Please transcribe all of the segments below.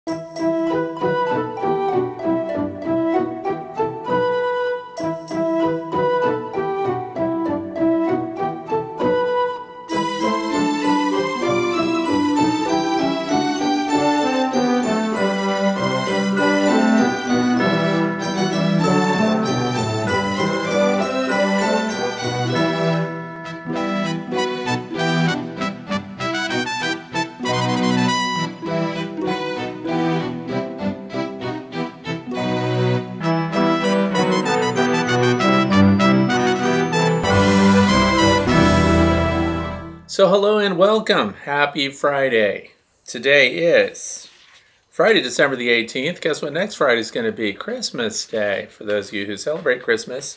So hello and welcome. Happy Friday. Today is Friday, December the 18th. Guess what next Friday is going to be? Christmas Day, for those of you who celebrate Christmas.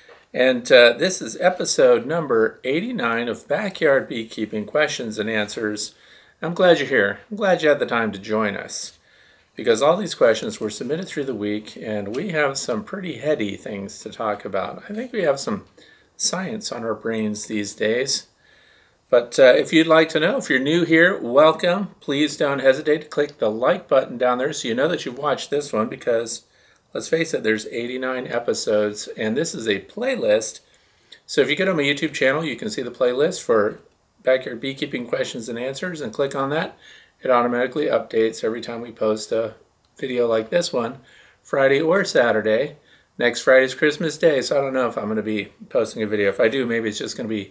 And this is episode number 89 of Backyard Beekeeping Questions and Answers. I'm glad you're here. I'm glad you had the time to join us, because all these questions were submitted through the week, and we have some pretty heady things to talk about. I think we have some science on our brains these days. But if you'd like to know, if you're new here, welcome. Please don't hesitate to click the like button down there so you know that you've watched this one, because let's face it, there's 89 episodes, and this is a playlist. So if you get on my YouTube channel, you can see the playlist for Backyard Beekeeping Questions and Answers, and click on that. It automatically updates every time we post a video like this one, Friday or Saturday. Next Friday's Christmas Day, so I don't know if I'm going to be posting a video. If I do, maybe it's just going to be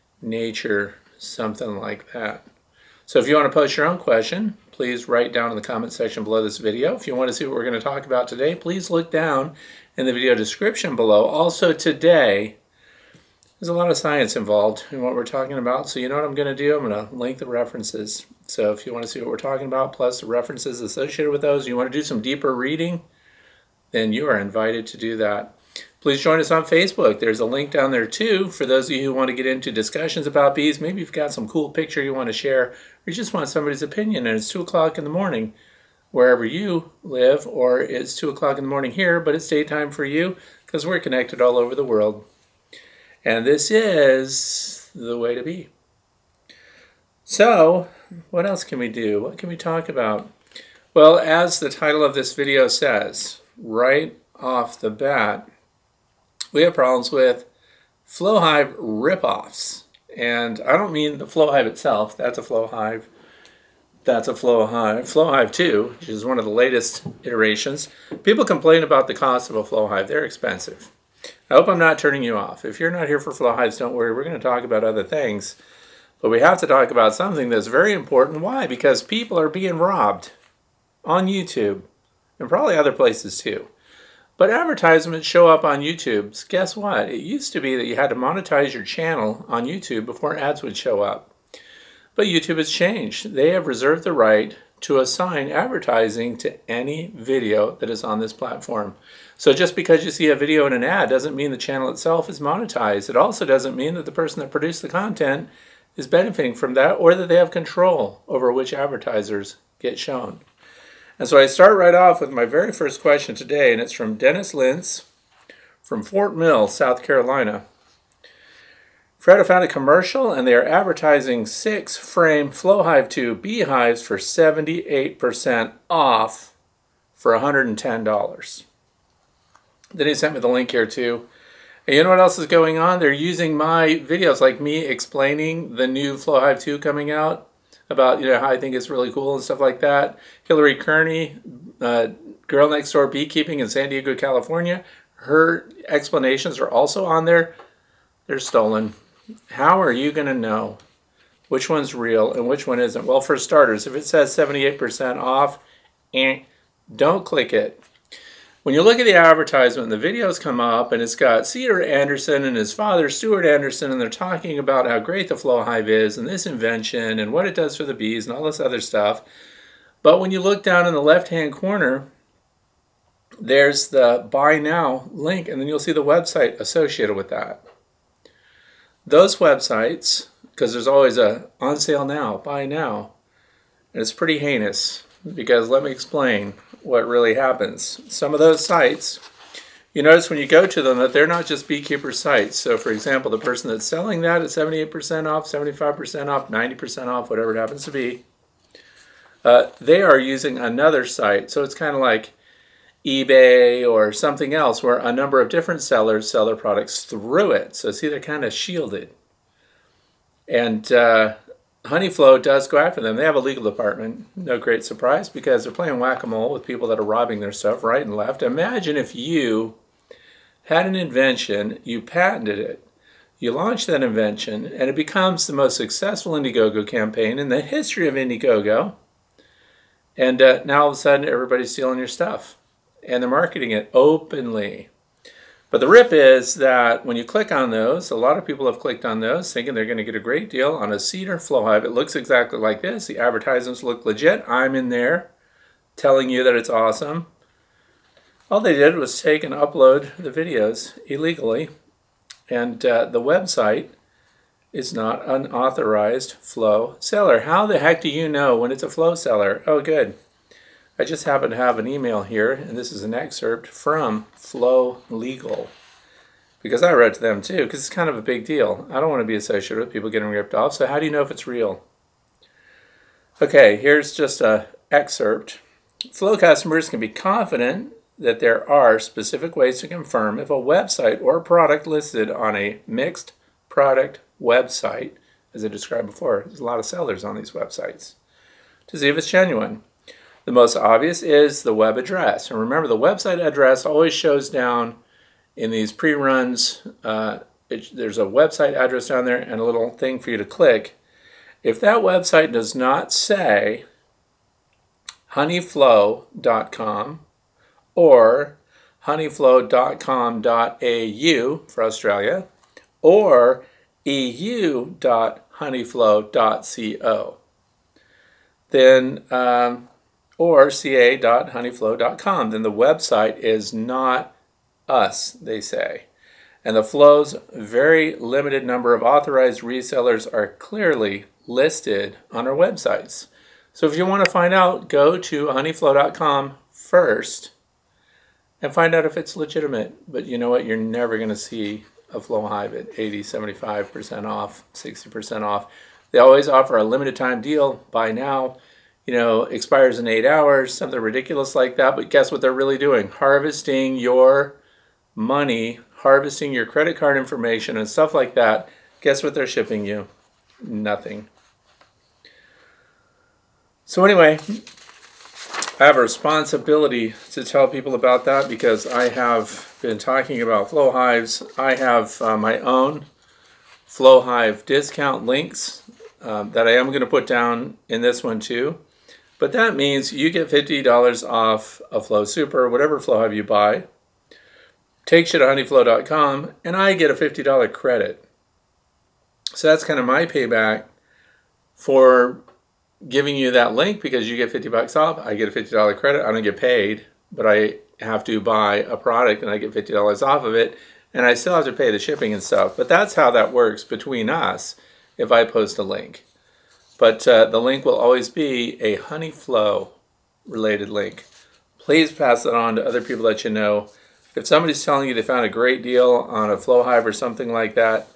nature, something like that. So if you want to post your own question, please write down in the comment section below this video. If you want to see what we're going to talk about today, please look down in the video description below. Also today, there's a lot of science involved in what we're talking about, so you know what I'm going to do? I'm going to link the references. So if you want to see what we're talking about, plus the references associated with those, you want to do some deeper reading, then you are invited to do that. Please join us on Facebook. There's a link down there too for those of you who want to get into discussions about bees. Maybe you've got some cool picture you want to share, or you just want somebody's opinion, and it's 2 o'clock in the morning wherever you live, or it's 2 o'clock in the morning here, but it's daytime for you because we're connected all over the world. And this is the way to be. So, what else can we do? What can we talk about? Well, as the title of this video says, right off the bat, we have problems with flow hive rip-offs. And I don't mean the flow hive itself. That's a flow hive. That's a flow hive. Flow hive 2, which is one of the latest iterations. People complain about the cost of a flow hive. They're expensive. I hope I'm not turning you off. If you're not here for flow hives, don't worry. We're going to talk about other things. But we have to talk about something that's very important. Why? Because people are being robbed on YouTube and probably other places too. But advertisements show up on YouTube. Guess what? It used to be that you had to monetize your channel on YouTube before ads would show up. But YouTube has changed. They have reserved the right to assign advertising to any video that is on this platform. So just because you see a video and an ad doesn't mean the channel itself is monetized. It also doesn't mean that the person that produced the content is benefiting from that, or that they have control over which advertisers get shown. And so I start right off with my very first question today, and it's from Dennis Lintz from Fort Mill, South Carolina. Fred, I found a commercial, and they are advertising 6-frame flow hive 2 beehives for 78% off for $110. Then he sent me the link here too. And you know what else is going on? They're using my videos, like me explaining the new flow hive 2 coming out, about, you know, how I think it's really cool and stuff like that. Hillary Kearney, Girl Next Door Beekeeping in San Diego, California, her explanations are also on there. They're stolen. How are you going to know which one's real and which one isn't? Well, for starters, if it says 78% off, don't click it. When you look at the advertisement, the videos come up, and it's got Cedar Anderson and his father, Stuart Anderson, and they're talking about how great the flow hive is and this invention and what it does for the bees and all this other stuff. But when you look down in the left-hand corner, there's the Buy Now link, and then you'll see the website associated with that. Those websites, because there's always a on sale now, buy now, and it's pretty heinous, because let me explain what really happens. Some of those sites, you notice when you go to them that they're not just beekeeper sites. So for example, the person that's selling that at 78% off, 75% off, 90% off, whatever it happens to be, they are using another site. So it's kind of like eBay or something else where a number of different sellers sell their products through it. So see, they're kind of shielded. And Honeyflow does go after them. They have a legal department. No great surprise, because they're playing whack-a-mole with people that are robbing their stuff right and left. Imagine if you had an invention, you patented it, you launched that invention, and it becomes the most successful Indiegogo campaign in the history of Indiegogo. And now all of a sudden everybody's stealing your stuff. And they're marketing it openly. But the rip is that when you click on those, a lot of people have clicked on those thinking they're going to get a great deal on a cedar flow hive. It looks exactly like this. The advertisements look legit. I'm in there telling you that it's awesome. All they did was take and upload the videos illegally. And the website is not an authorized flow seller. How the heck do you know when it's a flow seller? Oh, good. I just happen to have an email here, and this is an excerpt from Flow Legal, because I wrote to them too, because it's kind of a big deal. I don't want to be associated with people getting ripped off, so how do you know if it's real? Okay, here's just an excerpt. Flow customers can be confident that there are specific ways to confirm if a website or product listed on a mixed product website, as I described before, there's a lot of sellers on these websites, to see if it's genuine. The most obvious is the web address. And remember, the website address always shows down in these pre-runs. There's a website address down there and a little thing for you to click. If that website does not say honeyflow.com or honeyflow.com.au for Australia, or eu.honeyflow.co, then or ca.honeyflow.com, then the website is not us, they say. And the Flow's very limited number of authorized resellers are clearly listed on our websites. So if you want to find out, go to honeyflow.com first and find out if it's legitimate. But you know what? You're never going to see a Flow hive at 80, 75% off, 60% off. They always offer a limited time deal. Buy now. You know, expires in 8 hours, something ridiculous like that. But guess what they're really doing? Harvesting your money, harvesting your credit card information and stuff like that. Guess what they're shipping you? Nothing. So anyway, I have a responsibility to tell people about that, because I have been talking about flow hives. I have my own flow hive discount links that I am going to put down in this one too. But that means you get $50 off a Flow Super, whatever flow hive you buy. Takes you to honeyflow.com, and I get a $50 credit. So that's kind of my payback for giving you that link, because you get 50 bucks off, I get a $50 credit. I don't get paid, but I have to buy a product and I get $50 off of it, and I still have to pay the shipping and stuff. But that's how that works between us if I post a link. But the link will always be a Honeyflow related link. Please pass it on to other people that you know. If somebody's telling you they found a great deal on a flow hive or something like that,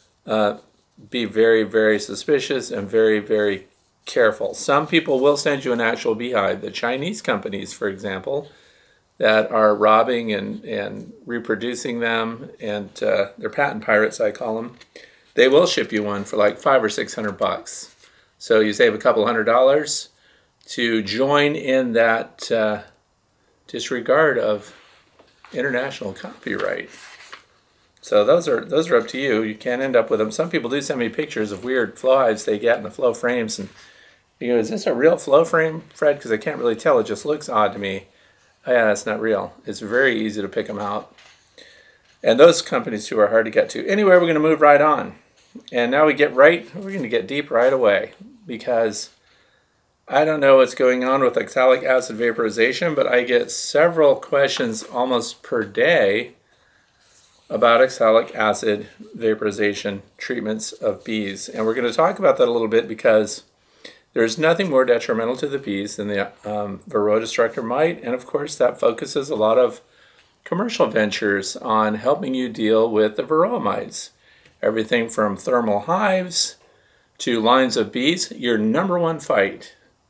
be very, very suspicious and very, very careful. Some people will send you an actual beehive. The Chinese companies, for example, that are robbing and reproducing them, and they're patent pirates, I call them, they will ship you one for like $500 or $600. So you save a couple $100 to join in that disregard of international copyright. So those are up to you. You can't end up with them. Some people do send me pictures of weird flow hives they get in the flow frames, and you go, "Is this a real flow frame, Fred? Because I can't really tell. It just looks odd to me." Oh, yeah, that's not real. It's very easy to pick them out. And those companies too are hard to get to. Anyway, we're going to move right on. And now we're going to get deep right away, because I don't know what's going on with oxalic acid vaporization, but I get several questions almost per day about oxalic acid vaporization treatments of bees. And we're going to talk about that a little bit, because there's nothing more detrimental to the bees than the Varroa destructor mite. And of course, that focuses a lot of commercial ventures on helping you deal with the Varroa mites. Everything from thermal hives to lines of bees. Your number one fight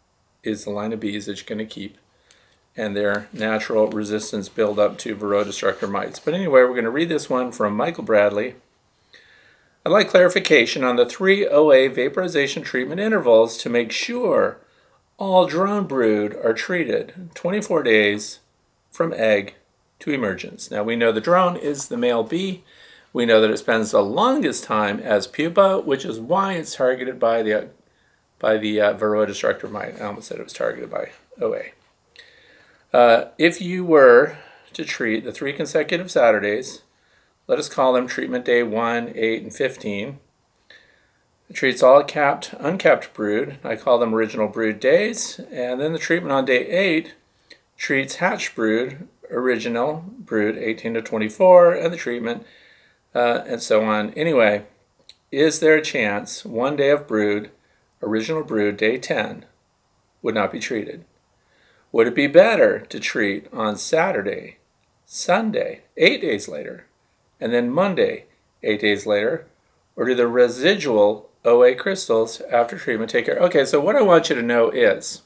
is the line of bees that you're going to keep, and their natural resistance build up to varroa destructor mites. But anyway, we're going to read this one from Michael Bradley. I'd like clarification on the 3 OA vaporization treatment intervals to make sure all drone brood are treated 24 days from egg to emergence. Now we know the drone is the male bee. We know that it spends the longest time as pupa, which is why it's targeted by the varroa destructor mite. I almost said it was targeted by OA. If you were to treat the 3 consecutive Saturdays, let us call them treatment day 1, 8, and 15. It treats all capped, uncapped brood. I call them original brood days. And then the treatment on day 8 treats hatched brood, original brood 18 to 24, and the treatment, and so on. Anyway, is there a chance 1 day of brood, original brood, day 10, would not be treated? Would it be better to treat on Saturday, Sunday, 8 days later, and then Monday, 8 days later, or do the residual OA crystals after treatment take care? Okay, so what I want you to know is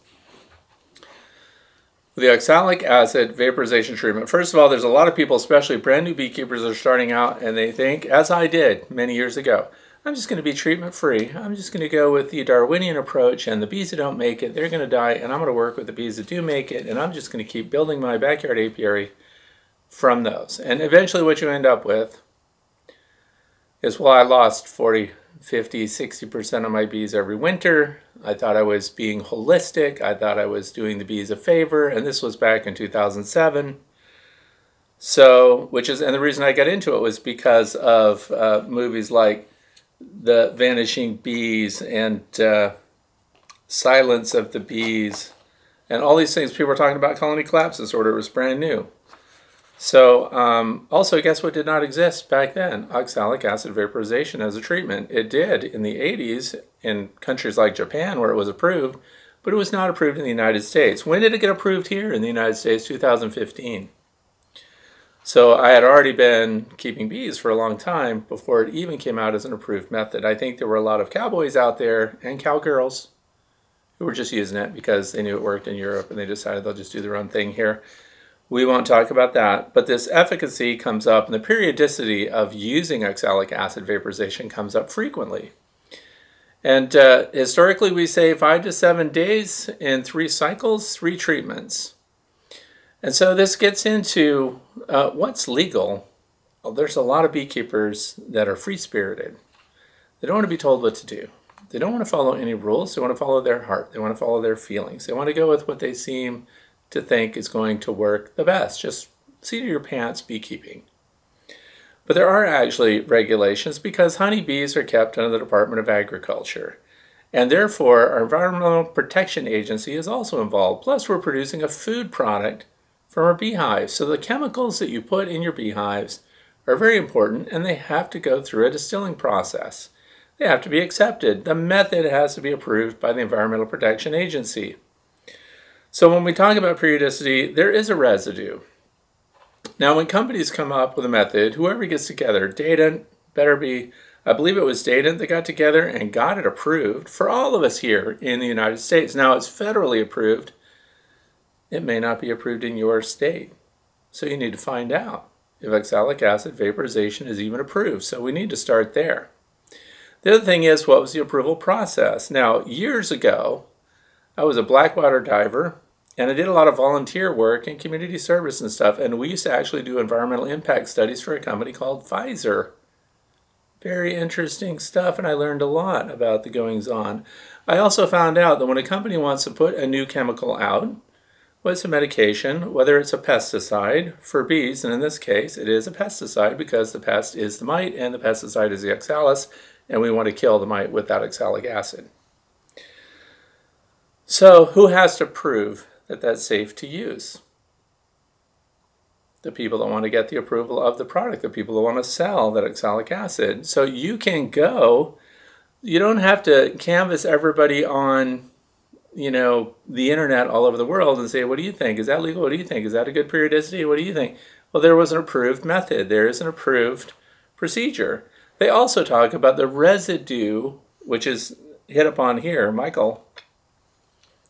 the oxalic acid vaporization treatment. First of all, there's a lot of people, especially brand new beekeepers, that are starting out and they think, as I did many years ago, I'm just going to be treatment free. I'm just going to go with the Darwinian approach, and the bees that don't make it, they're going to die, and I'm going to work with the bees that do make it, and I'm just going to keep building my backyard apiary from those. And eventually what you end up with is, well, I lost 40, 50, 60% of my bees every winter. I thought I was being holistic. I thought I was doing the bees a favor, and this was back in 2007. So, and the reason I got into it was because of movies like The Vanishing Bees and Silence of the Bees, and all these things people were talking about colony collapse disorder. It was brand new. So also, guess what did not exist back then? Oxalic acid vaporization as a treatment. It did in the 80s in countries like Japan where it was approved, but it was not approved in the United States. When did it get approved here in the United States? 2015. So I had already been keeping bees for a long time before it even came out as an approved method. I think there were a lot of cowboys out there and cowgirls who were just using it because they knew it worked in Europe and they decided they'll just do their own thing here. We won't talk about that, but this efficacy comes up, and the periodicity of using oxalic acid vaporization comes up frequently. And historically, we say 5 to 7 days in 3 cycles, 3 treatments. And so this gets into what's legal. Well, there's a lot of beekeepers that are free-spirited. They don't want to be told what to do. They don't want to follow any rules. They want to follow their heart. They want to follow their feelings. They want to go with what they seem to think is going to work the best. Just seat of your pants beekeeping. But there are actually regulations because honeybees are kept under the Department of Agriculture. And therefore, our Environmental Protection Agency is also involved. Plus, we're producing a food product from our beehives. So the chemicals that you put in your beehives are very important, and they have to go through a distilling process. They have to be accepted. The method has to be approved by the Environmental Protection Agency. So when we talk about periodicity, there is a residue. Now, when companies come up with a method, whoever gets together, Data better be, I believe it was Data that got together and got it approved for all of us here in the United States. Now, it's federally approved. It may not be approved in your state. So you need to find out if oxalic acid vaporization is even approved. So we need to start there. The other thing is, what was the approval process? Now, years ago, I was a blackwater diver, and I did a lot of volunteer work and community service and stuff, and we used to actually do environmental impact studies for a company called Pfizer. Very interesting stuff, and I learned a lot about the goings-on. I also found out that when a company wants to put a new chemical out, whether it's a medication, whether it's a pesticide for bees, and in this case it is a pesticide because the pest is the mite and the pesticide is the oxalis, and we want to kill the mite with that oxalic acid. So who has to prove that that's safe to use? The people that want to get the approval of the product, the people that want to sell that oxalic acid. So you can go, you don't have to canvass everybody on, the internet all over the world and say, what do you think? Is that legal? What do you think? Is that a good periodicity? What do you think? Well, there was an approved method. There is an approved procedure. They also talk about the residue, which is hit upon here. Michael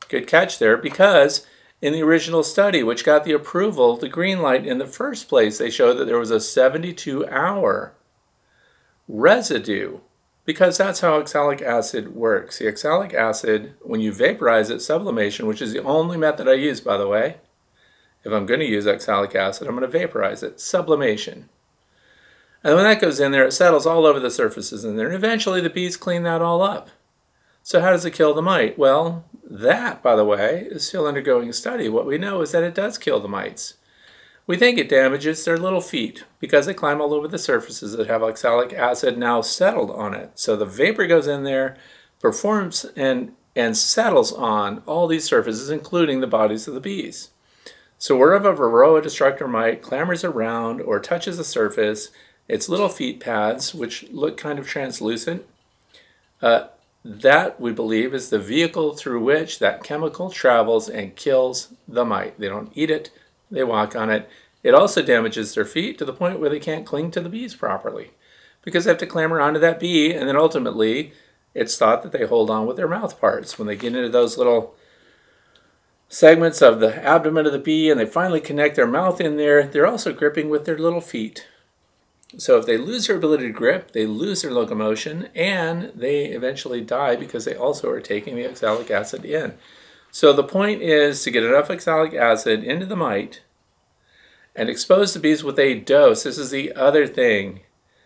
Good catch there, because in the original study, which got the approval, the green light in the first place, they showed that there was a 72-hour residue, because that's how oxalic acid works. The oxalic acid, when you vaporize it, sublimation, which is the only method I use, by the way. If I'm going to use oxalic acid, I'm going to vaporize it, sublimation. And when that goes in there, it settles all over the surfaces in there, and eventually the bees clean that all up. So how does it kill the mite? Well, that, by the way, is still undergoing study. What we know is that it does kill the mites. We think it damages their little feet because they climb all over the surfaces that have oxalic acid now settled on it. So the vapor goes in there, performs and settles on all these surfaces, including the bodies of the bees. So wherever a varroa destructor mite clambers around or touches the surface, its little feet pads, which look kind of translucent, that, we believe, is the vehicle through which that chemical travels and kills the mite. They don't eat it, they walk on it. It also damages their feet to the point where they can't cling to the bees properly because they have to clamber onto that bee, and then ultimately it's thought that they hold on with their mouth parts. When they get into those little segments of the abdomen of the bee and they finally connect their mouth in there, they're also gripping with their little feet. So if they lose their ability to grip, they lose their locomotion, and they eventually die because they also are taking the oxalic acid in. So the point is to get enough oxalic acid into the mite and expose the bees with a dose. This is the other thing.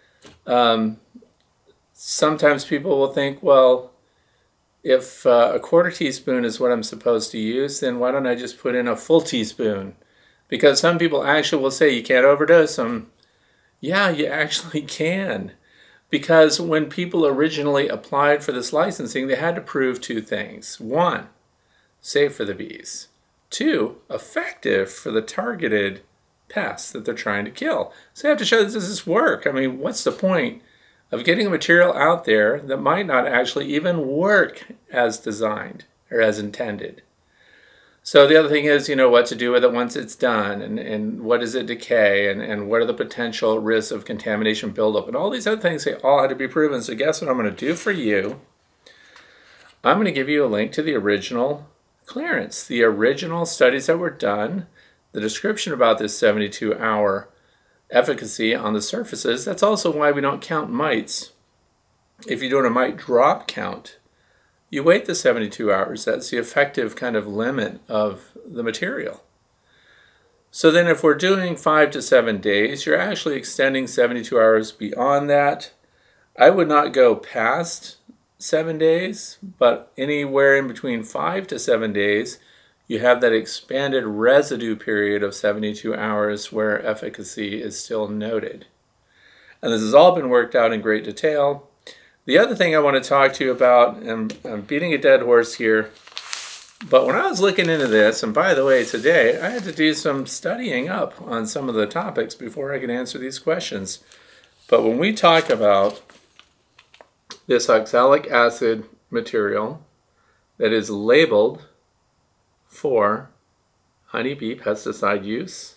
Sometimes people will think, well, if a quarter teaspoon is what I'm supposed to use, then why don't I just put in a full teaspoon? Because some people actually will say you can't overdose them. Yeah, you actually can. Because when people originally applied for this licensing, they had to prove two things. One, safe for the bees. Two, effective for the targeted pests that they're trying to kill. So you have to show that this work. I mean, what's the point of getting a material out there that might not actually even work as designed or as intended? So the other thing is, you know, what to do with it once it's done, and what does it decay, and what are the potential risks of contamination buildup, and all these other things, they all had to be proven. So guess what I'm going to do for you? I'm going to give you a link to the original clearance, the original studies that were done, the description about this 72-hour efficacy on the surfaces. That's also why we don't count mites. If you're doing a mite drop count, you wait the 72 hours. That's the effective kind of limit of the material. So then if we're doing 5 to 7 days, you're actually extending 72 hours beyond that. I would not go past 7 days, but anywhere in between 5 to 7 days, you have that expanded residue period of 72 hours where efficacy is still noted. And this has all been worked out in great detail. The other thing I want to talk to you about, and I'm beating a dead horse here, but when I was looking into this, and by the way, today I had to do some studying up on some of the topics before I could answer these questions. But when we talk about this oxalic acid material that is labeled for honeybee pesticide use,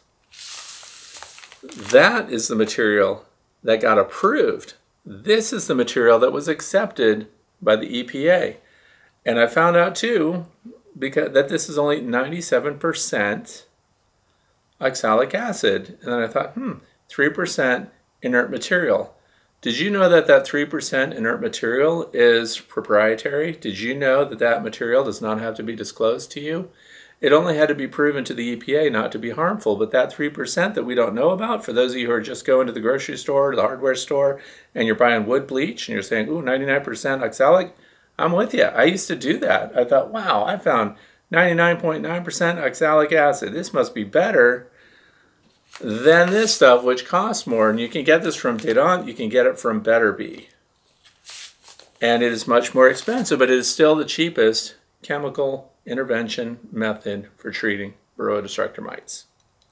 that is the material that got approved. This is the material that was accepted by the EPA. And I found out too that this is only 97% oxalic acid. And then I thought, 3% inert material. Did you know that that 3% inert material is proprietary? Did you know that that material does not have to be disclosed to you? It only had to be proven to the EPA not to be harmful, but that 3% that we don't know about, for those of you who are just going to the grocery store or the hardware store and you're buying wood bleach and you're saying, ooh, 99% oxalic, I'm with you. I used to do that. I thought, wow, I found 99.9% oxalic acid. This must be better than this stuff, which costs more. And you can get this from Dunn, you can get it from Better Bee. And it is much more expensive, but it is still the cheapest chemical intervention method for treating varroa destructor mites.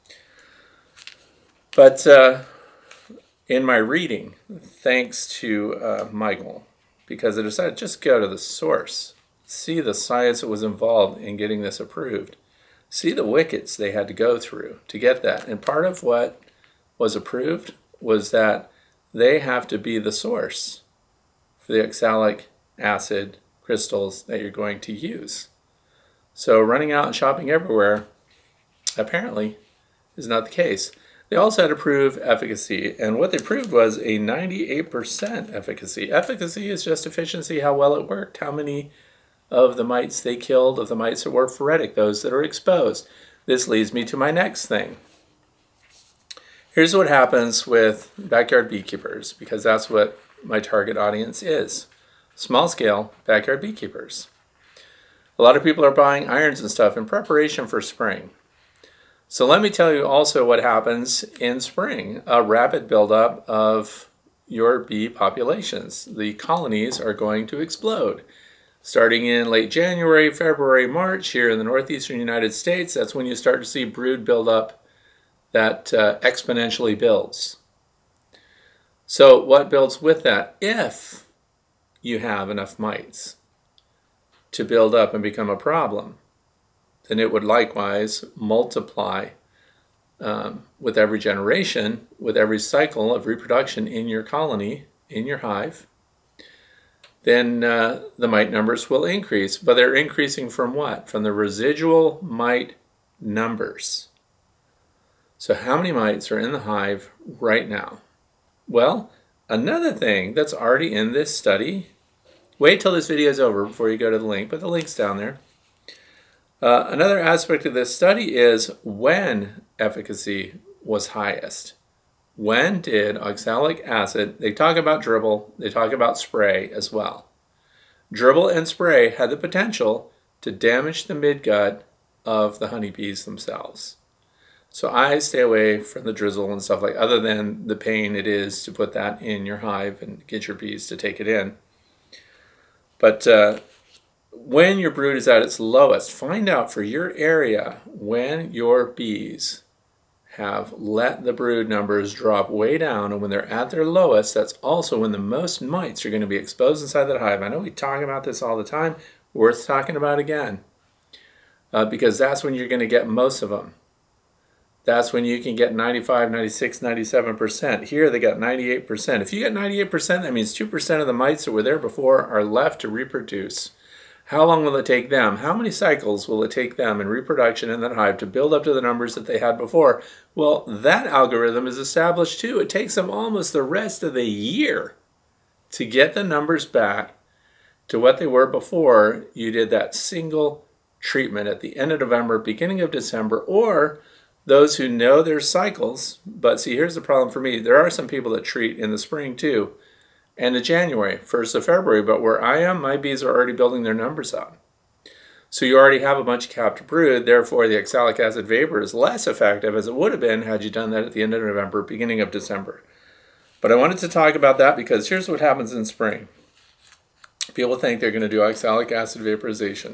But in my reading, thanks to Michael, because I decided just go to the source, see the science that was involved in getting this approved, see the wickets they had to go through to get that. And part of what was approved was that they have to be the source for the oxalic acid crystals that you're going to use. So running out and shopping everywhere apparently is not the case. They also had to prove efficacy, and what they proved was a 98% efficacy. Efficacy is just efficiency, how well it worked, how many of the mites they killed, of the mites that were Frederick, those that are exposed. This leads me to my next thing. Here's what happens with backyard beekeepers, because that's what my target audience is. Small-scale backyard beekeepers. A lot of people are buying irons and stuff in preparation for spring. So let me tell you also what happens in spring. A rapid buildup of your bee populations. The colonies are going to explode. Starting in late January, February, March, here in the northeastern United States, that's when you start to see brood buildup that exponentially builds. So what builds with that? If you have enough mites to build up and become a problem, then it would likewise multiply with every generation, with every cycle of reproduction in your colony, in your hive. Then the mite numbers will increase. But they're increasing from what? From the residual mite numbers. So how many mites are in the hive right now? Well, another thing that's already in this study, wait till this video is over before you go to the link, but the link's down there. Another aspect of this study is when efficacy was highest. When did oxalic acid, they talk about dribble, they talk about spray as well. Dribble and spray had the potential to damage the midgut of the honeybees themselves. So I stay away from the drizzle and stuff like, other than the pain it is to put that in your hive and get your bees to take it in. But when your brood is at its lowest, find out for your area when your bees have let the brood numbers drop way down, and when they're at their lowest, that's also when the most mites are going to be exposed inside that hive. I know we talk about this all the time, worth talking about again, because that's when you're going to get most of them. That's when you can get 95, 96, 97%. Here they got 98%. If you get 98%, that means 2% of the mites that were there before are left to reproduce. How long will it take them? How many cycles will it take them in reproduction in that hive to build up to the numbers that they had before? Well, that algorithm is established too. It takes them almost the rest of the year to get the numbers back to what they were before you did that single treatment at the end of November, beginning of December, or those who know their cycles. But see, here's the problem for me. There are some people that treat in the spring too. End of January, 1st of February, but where I am, my bees are already building their numbers up. So you already have a bunch of capped brood, therefore the oxalic acid vapor is less effective as it would have been had you done that at the end of November, beginning of December. But I wanted to talk about that because here's what happens in spring. People think they're going to do oxalic acid vaporization.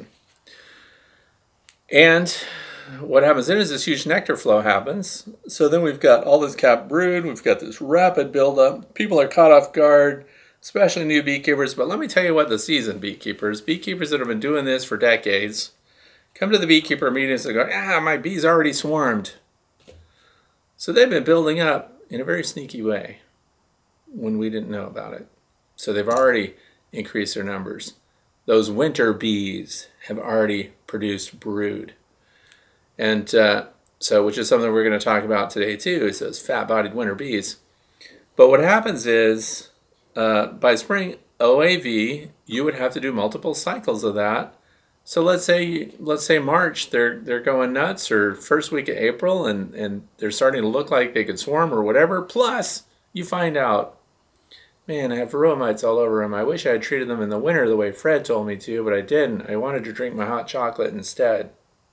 And what happens then is this huge nectar flow happens. So then we've got all this capped brood, we've got this rapid buildup. People are caught off guard, especially new beekeepers. But let me tell you what the seasoned beekeepers that have been doing this for decades, come to the beekeeper meetings and go, my bees already swarmed. So they've been building up in a very sneaky way when we didn't know about it. So they've already increased their numbers. Those winter bees have already produced brood. And so, which is something we're going to talk about today too, is those fat-bodied winter bees. But what happens is, by spring OAV, you would have to do multiple cycles of that. So let's say March, they're going nuts, or first week of April, and they're starting to look like they could swarm or whatever. Plus, you find out, man, I have varroa mites all over them. I wish I had treated them in the winter the way Fred told me to, but I didn't. I wanted to drink my hot chocolate instead.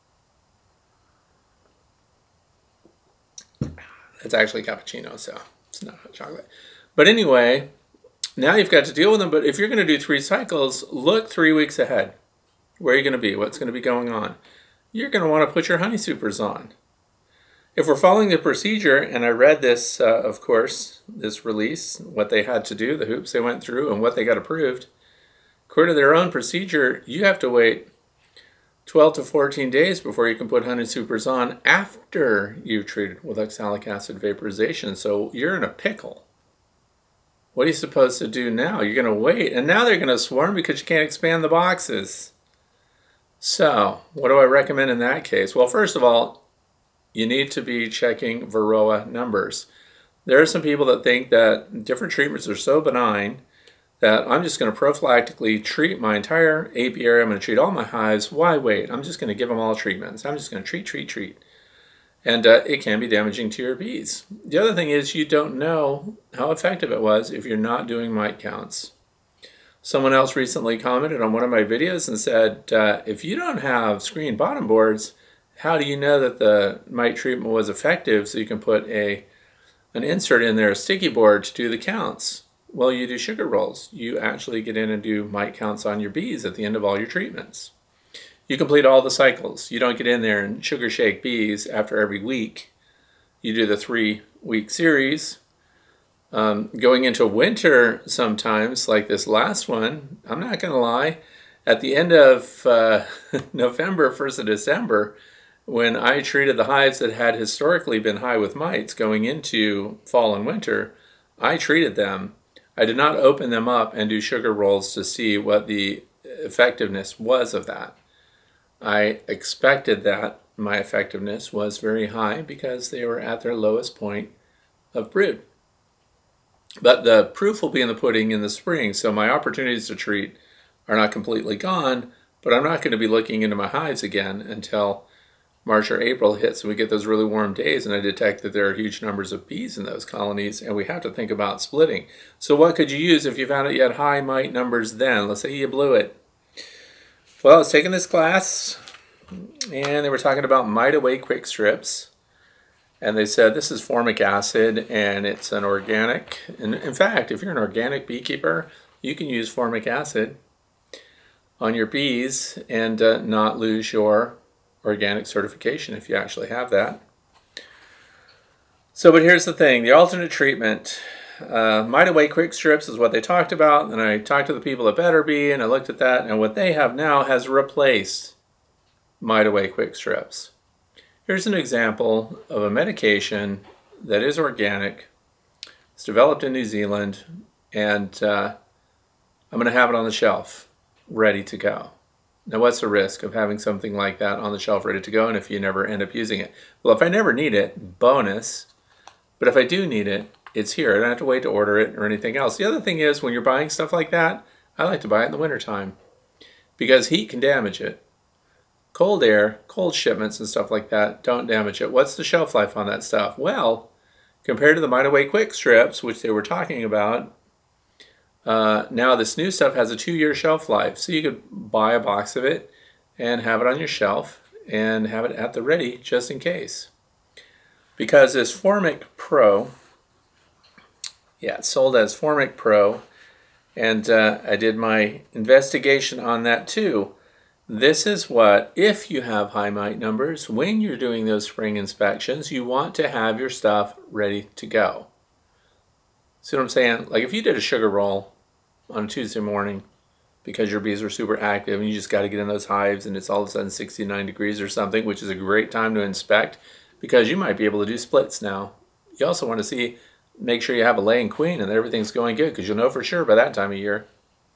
It's actually cappuccino, so it's not hot chocolate. But anyway, now you've got to deal with them. But if you're going to do 3 cycles, look 3 weeks ahead. Where are you going to be? What's going to be going on? You're going to want to put your honey supers on. If we're following the procedure, and I read this, of course, this release, what they had to do, the hoops they went through, and what they got approved, according to their own procedure, you have to wait 12 to 14 days before you can put honey supers on after you've treated with oxalic acid vaporization. So you're in a pickle. What are you supposed to do now? You're going to wait. And now they're going to swarm because you can't expand the boxes. So, what do I recommend in that case? Well, first of all, you need to be checking Varroa numbers. There are some people that think that different treatments are so benign that I'm just going to prophylactically treat my entire apiary. I'm going to treat all my hives. Why wait? I'm just going to give them all treatments. I'm just going to treat. And it can be damaging to your bees. The other thing is you don't know how effective it was if you're not doing mite counts. Someone else recently commented on one of my videos and said, if you don't have screen bottom boards, how do you know that the mite treatment was effective so you can put an insert in there, a sticky board, to do the counts? Well, you do sugar rolls. You actually get in and do mite counts on your bees at the end of all your treatments. You complete all the cycles. You don't get in there and sugar shake bees after every week. You do the 3-week series. Going into winter sometimes, like this last one, I'm not going to lie, at the end of November, 1st of December, when I treated the hives that had historically been high with mites going into fall and winter, I treated them. I did not open them up and do sugar rolls to see what the effectiveness was of that. I expected that my effectiveness was very high because they were at their lowest point of brood. But the proof will be in the pudding in the spring, so my opportunities to treat are not completely gone, but I'm not going to be looking into my hives again until March or April hits and we get those really warm days and I detect that there are huge numbers of bees in those colonies and we have to think about splitting. So what could you use if you found out you had high mite numbers then? Let's say you blew it. Well, I was taking this class and they were talking about mite away quick strips. And they said this is formic acid and it's an organic. And in fact, if you're an organic beekeeper, you can use formic acid on your bees and not lose your organic certification if you actually have that. So, but here's the thing, the alternate treatment, mite away quick strips is what they talked about. And I talked to the people at Better Bee and I looked at that, and what they have now has replaced mite away quick strips. Here's an example of a medication that is organic. It's developed in New Zealand, and I'm going to have it on the shelf, ready to go. Now, what's the risk of having something like that on the shelf ready to go, and if you never end up using it? Well, if I never need it, bonus. But if I do need it, it's here. I don't have to wait to order it or anything else. The other thing is, when you're buying stuff like that, I like to buy it in the wintertime because heat can damage it. Cold air, cold shipments and stuff like that don't damage it. What's the shelf life on that stuff? Well, compared to the mite away quick strips, which they were talking about, now this new stuff has a 2-year shelf life. So you could buy a box of it and have it on your shelf and have it at the ready just in case. Because this Formic Pro, yeah, it's sold as Formic Pro, and I did my investigation on that too. This is what, if you have high mite numbers, when you're doing those spring inspections, you want to have your stuff ready to go. See what I'm saying? Like if you did a sugar roll on a Tuesday morning because your bees are super active and you just got to get in those hives and it's all of a sudden 69 degrees or something, which is a great time to inspect because you might be able to do splits now. You also want to make sure you have a laying queen and that everything's going good because you'll know for sure by that time of year.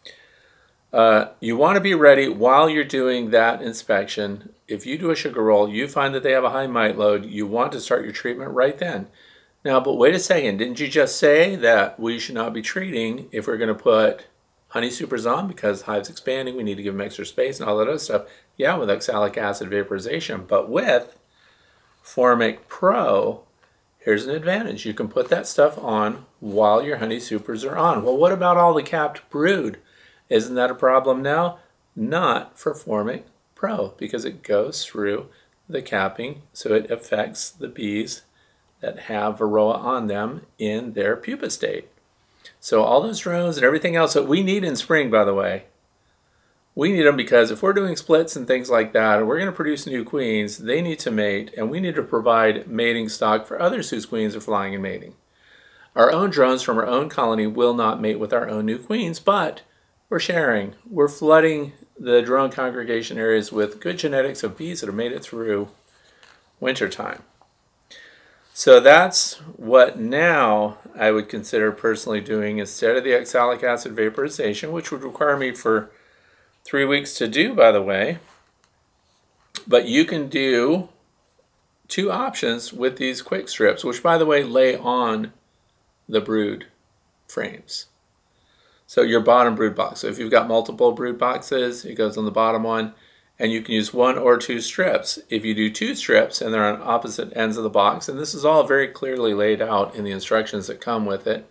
You want to be ready while you're doing that inspection. If you do a sugar roll, you find that they have a high mite load, you want to start your treatment right then. Now, but wait a second, didn't you just say that we should not be treating if we're going to put honey supers on because hives expanding, we need to give them extra space and all that other stuff? Yeah, with oxalic acid vaporization, but with Formic Pro, here's an advantage. You can put that stuff on while your honey supers are on. Well, what about all the capped brood? Isn't that a problem now? Not for Formic Pro because it goes through the capping so it affects the bees that have Varroa on them in their pupa state. So all those drones and everything else that we need in spring, by the way, we need them because if we're doing splits and things like that, and we're going to produce new queens, they need to mate, and we need to provide mating stock for others whose queens are flying and mating. Our own drones from our own colony will not mate with our own new queens, but we're sharing. We're flooding the drone congregation areas with good genetics of bees that have made it through wintertime. So that's what now I would consider personally doing instead of the oxalic acid vaporization, which would require me for 3 weeks to do, by the way. But you can do two options with these quick strips, which by the way lay on the brood frames. So your bottom brood box. So if you've got multiple brood boxes, it goes on the bottom one, and you can use one or two strips. If you do two strips and they're on opposite ends of the box, and this is all very clearly laid out in the instructions that come with it,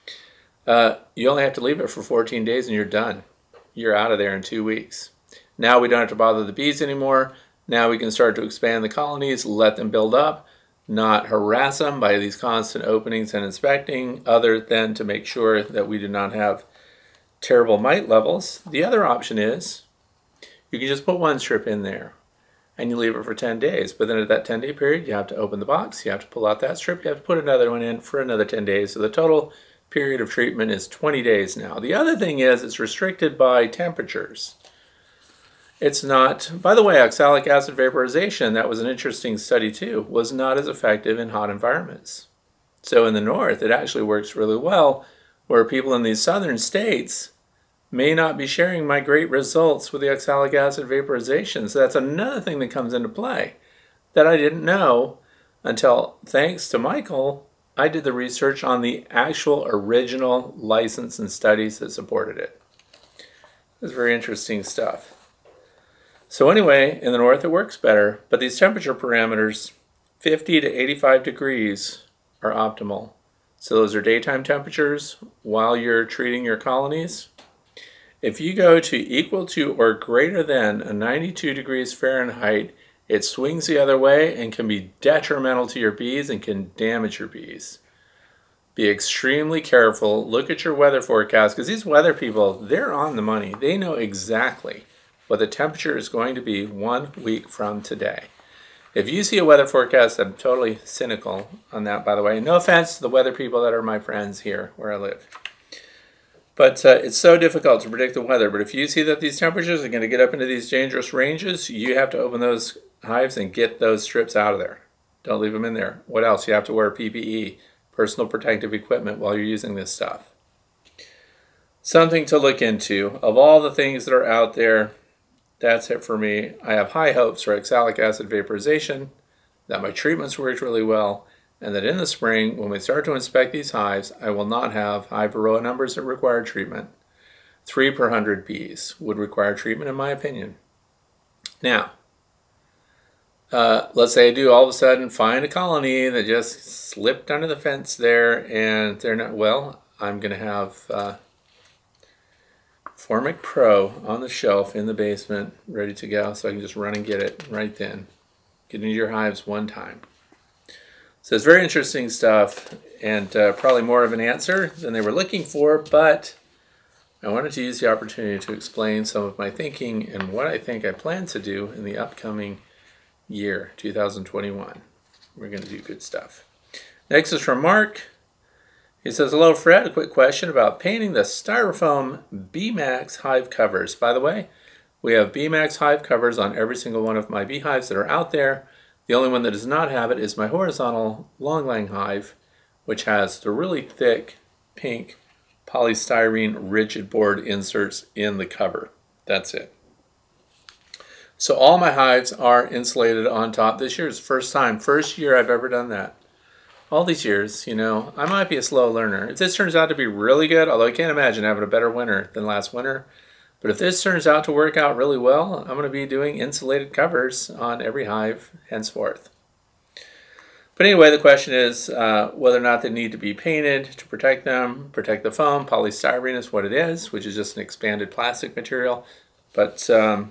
you only have to leave it for 14 days and you're done. You're out of there in 2 weeks. Now we don't have to bother the bees anymore. Now we can start to expand the colonies, let them build up, not harass them by these constant openings and inspecting, other than to make sure that we do not have terrible mite levels. The other option is you can just put one strip in there and you leave it for 10 days. But then at that 10-day period, you have to open the box, you have to pull out that strip, you have to put another one in for another 10 days. So the total period of treatment is 20 days now. The other thing is it's restricted by temperatures. It's not, by the way, oxalic acid vaporization, that was an interesting study too, was not as effective in hot environments. So in the north, it actually works really well, where people in these southern states may not be sharing my great results with the oxalic acid vaporization. So that's another thing that comes into play that I didn't know until, thanks to Michael, I did the research on the actual original license and studies that supported it. It's very interesting stuff. So anyway, in the north it works better, but these temperature parameters, 50 to 85 degrees, are optimal. So those are daytime temperatures while you're treating your colonies. If you go to equal to or greater than a 92 degrees Fahrenheit, it swings the other way and can be detrimental to your bees and can damage your bees. Be extremely careful. Look at your weather forecast, because these weather people, they're on the money. They know exactly what the temperature is going to be 1 week from today. If you see a weather forecast, I'm totally cynical on that, by the way. No offense to the weather people that are my friends here where I live. But it's so difficult to predict the weather. But if you see that these temperatures are going to get up into these dangerous ranges, you have to open those hives and get those strips out of there. Don't leave them in there. What else? You have to wear PPE, personal protective equipment, while you're using this stuff. Something to look into. Of all the things that are out there, that's it for me. I have high hopes for oxalic acid vaporization, that my treatments worked really well, and that in the spring, when we start to inspect these hives, I will not have high varroa numbers that require treatment. 3 per 100 bees would require treatment, in my opinion. Now, let's say I do all of a sudden find a colony that just slipped under the fence there, and they're not, well, I'm going to have Formic Pro on the shelf in the basement, ready to go, so I can just run and get it right then. Get into your hives one time. So it's very interesting stuff, and probably more of an answer than they were looking for, but I wanted to use the opportunity to explain some of my thinking and what I think I plan to do in the upcoming year, 2021. We're going to do good stuff. Next is from Mark. He says, hello Fred, a quick question about painting the styrofoam BeeMax hive covers. By the way, we have BeeMax hive covers on every single one of my beehives that are out there. The only one that does not have it is my horizontal long-laying hive, which has the really thick pink polystyrene rigid board inserts in the cover. That's it. So all my hives are insulated on top. This year is the first year I've ever done that. All these years, you know, I might be a slow learner. If this turns out to be really good, although I can't imagine having a better winter than last winter, but if this turns out to work out really well, I'm going to be doing insulated covers on every hive henceforth. But anyway, the question is whether or not they need to be painted to protect them, protect the foam. Polystyrene is what it is, which is just an expanded plastic material. But the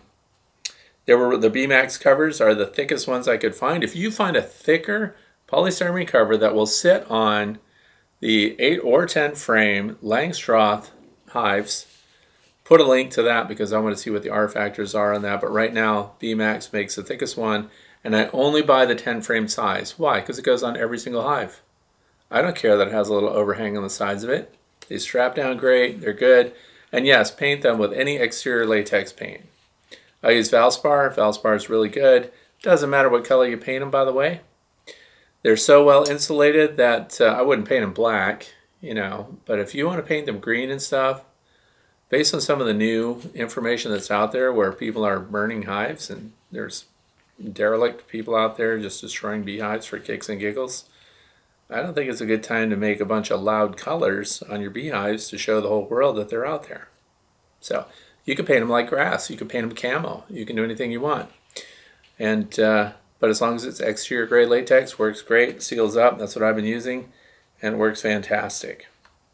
BeeMax covers are the thickest ones I could find. If you find a thicker polystyrene cover that will sit on the 8 or 10 frame Langstroth hives, put a link to that because I want to see what the R factors are on that. But right now, BeeMax makes the thickest one, and I only buy the 10 frame size. Why? Because it goes on every single hive. I don't care that it has a little overhang on the sides of it. They strap down great, they're good. And yes, paint them with any exterior latex paint. I use Valspar. Valspar is really good. Doesn't matter what color you paint them, by the way. They're so well insulated that I wouldn't paint them black, you know, but if you want to paint them green and stuff, based on some of the new information that's out there where people are burning hives, and there's derelict people out there just destroying beehives for kicks and giggles, I don't think it's a good time to make a bunch of loud colors on your beehives to show the whole world that they're out there. So you can paint them like grass, you can paint them camo, you can do anything you want. And but as long as it's exterior grade latex, works great, seals up. That's what I've been using, and it works fantastic.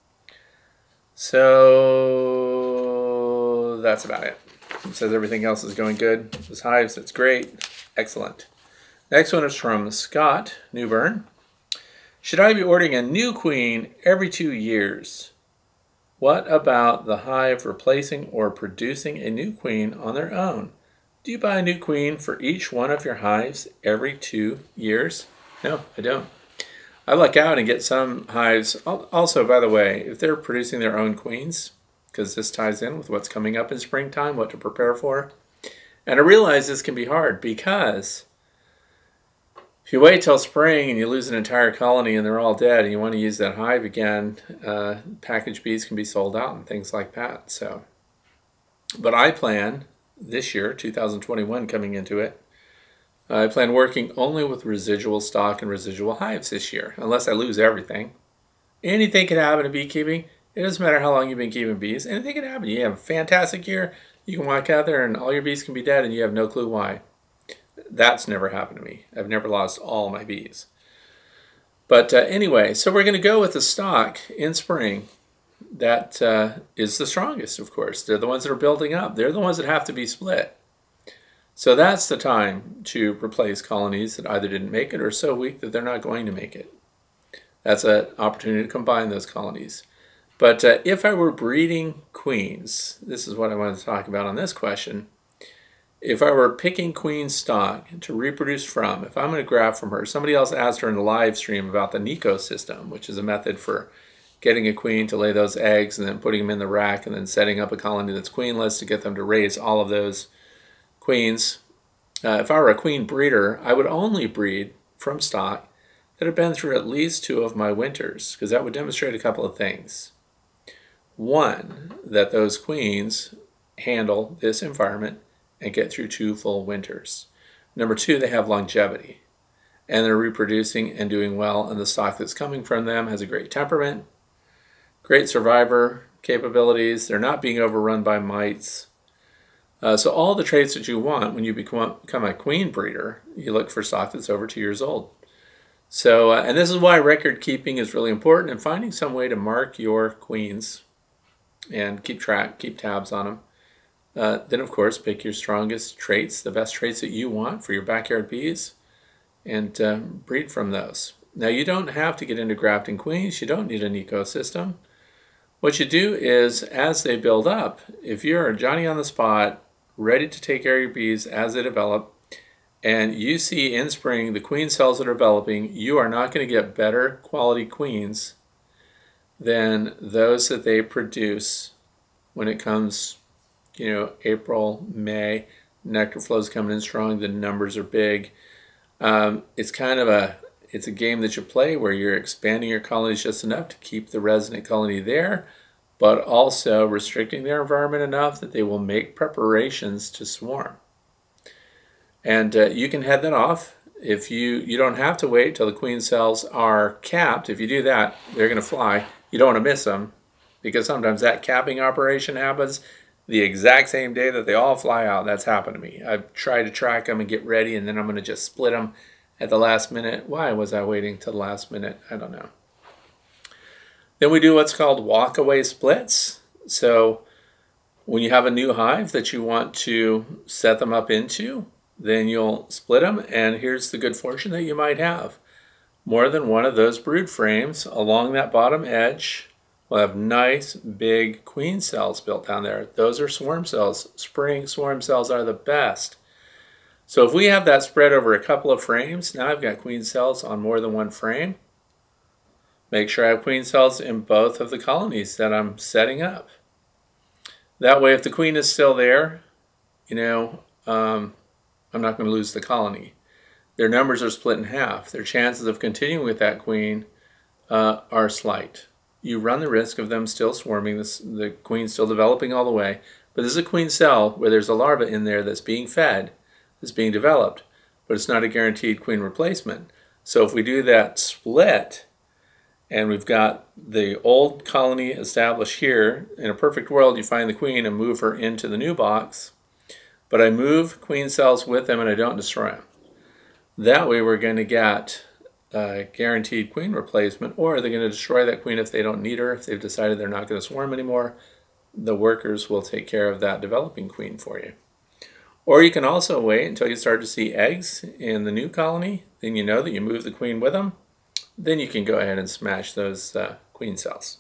So that's about it. It says everything else is going good. This hives, that's great, excellent. Next one is from Scott Newburn. Should I be ordering a new queen every 2 years? What about the hive replacing or producing a new queen on their own? Do you buy a new queen for each one of your hives every 2 years? No, I don't. I luck out and get some hives. Also, by the way, if they're producing their own queens, because this ties in with what's coming up in springtime, what to prepare for. And I realize this can be hard because if you wait till spring and you lose an entire colony and they're all dead and you want to use that hive again, packaged bees can be sold out and things like that. So, but I plan this year, 2021 coming into it, I plan working only with residual stock and residual hives this year, unless I lose everything. Anything can happen in beekeeping. It doesn't matter how long you've been keeping bees. Anything can happen. You have a fantastic year, you can walk out there and all your bees can be dead and you have no clue why. That's never happened to me. I've never lost all my bees. But anyway, so we're going to go with the stock in spring that is the strongest, of course. They're the ones that are building up. They're the ones that have to be split. So that's the time to replace colonies that either didn't make it or are so weak that they're not going to make it. That's an opportunity to combine those colonies. But if I were breeding queens, this is what I wanted to talk about on this question. If I were picking queen stock to reproduce from, if I'm going to grab from her, somebody else asked her in the live stream about the Nico system, which is a method for getting a queen to lay those eggs and then putting them in the rack and then setting up a colony that's queenless to get them to raise all of those queens. If I were a queen breeder, I would only breed from stock that had been through at least 2 of my winters, because that would demonstrate a couple of things. One, that those queens handle this environment and get through 2 full winters. Number 2, they have longevity and they're reproducing and doing well, and the stock that's coming from them has a great temperament, great survivor capabilities, they're not being overrun by mites. So all the traits that you want when you become a queen breeder, you look for stock that's over 2 years old. So, and this is why record keeping is really important, and finding some way to mark your queens and keep tabs on them. Then, of course, pick your strongest traits, the best traits that you want for your backyard bees, and breed from those. Now, you don't have to get into grafting queens. You don't need an ecosystem. What you do is, as they build up, if you're Johnny on the spot, ready to take care of your bees as they develop, and you see in spring the queen cells that are developing, you are not going to get better quality queens than those that they produce when it comes, you know, April, May, nectar flow's coming in strong, the numbers are big. It's kind of it's a game that you play where you're expanding your colonies just enough to keep the resident colony there, but also restricting their environment enough that they will make preparations to swarm. And you can head that off. If you don't have to wait till the queen cells are capped. If you do that, they're going to fly. You don't want to miss them, because sometimes that capping operation happens the exact same day that they all fly out. That's happened to me. I've tried to track them and get ready, and then I'm going to just split them at the last minute. Why was I waiting till the last minute? I don't know. Then we do what's called walk-away splits. So when you have a new hive that you want to set them up into, then you'll split them, and here's the good fortune that you might have. More than one of those brood frames along that bottom edge will have nice big queen cells built down there. Those are swarm cells. Spring swarm cells are the best. So if we have that spread over a couple of frames, now I've got queen cells on more than one frame. Make sure I have queen cells in both of the colonies that I'm setting up. That way, if the queen is still there, you know, I'm not going to lose the colony. Their numbers are split in half. Their chances of continuing with that queen are slight. You run the risk of them still swarming, the queen still developing all the way, but this is a queen cell where there's a larva in there that's being fed, that's being developed. but it's not a guaranteed queen replacement. So if we do that split, and we've got the old colony established here, in a perfect world you find the queen and move her into the new box, but I move queen cells with them and I don't destroy them. That way we're going to get a guaranteed queen replacement, or they're going to destroy that queen if they don't need her. If they've decided they're not going to swarm anymore, the workers will take care of that developing queen for you. Or you can also wait until you start to see eggs in the new colony. Then you know that you move the queen with them. Then you can go ahead and smash those queen cells.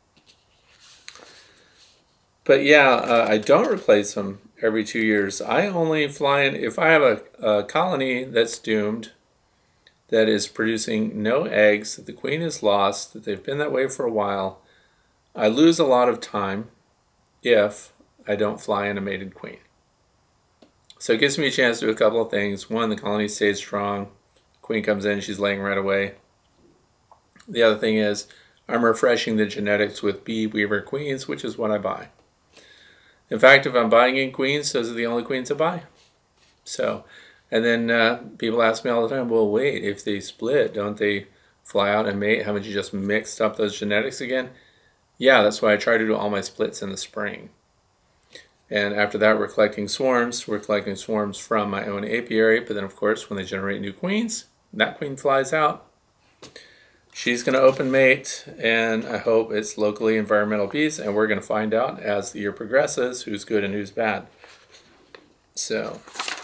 But yeah, I don't replace them every 2 years. I only fly in if I have a colony that's doomed, that is producing no eggs, that the queen is lost, that they've been that way for a while. I lose a lot of time if I don't fly in a mated queen. So it gives me a chance to do a couple of things. One, the colony stays strong. Queen comes in, she's laying right away. The other thing is I'm refreshing the genetics with bee weaver queens, which is what I buy. In fact, if I'm buying in queens, those are the only queens I buy. So, and then people ask me all the time, well, wait, if they split, don't they fly out and mate? Haven't you just mixed up those genetics again? Yeah, that's why I try to do all my splits in the spring. And after that, we're collecting swarms. We're collecting swarms from my own apiary, but then of course, when they generate new queens, that queen flies out. She's going to open mate, and I hope it's locally environmental bees, and we're going to find out as the year progresses who's good and who's bad. So,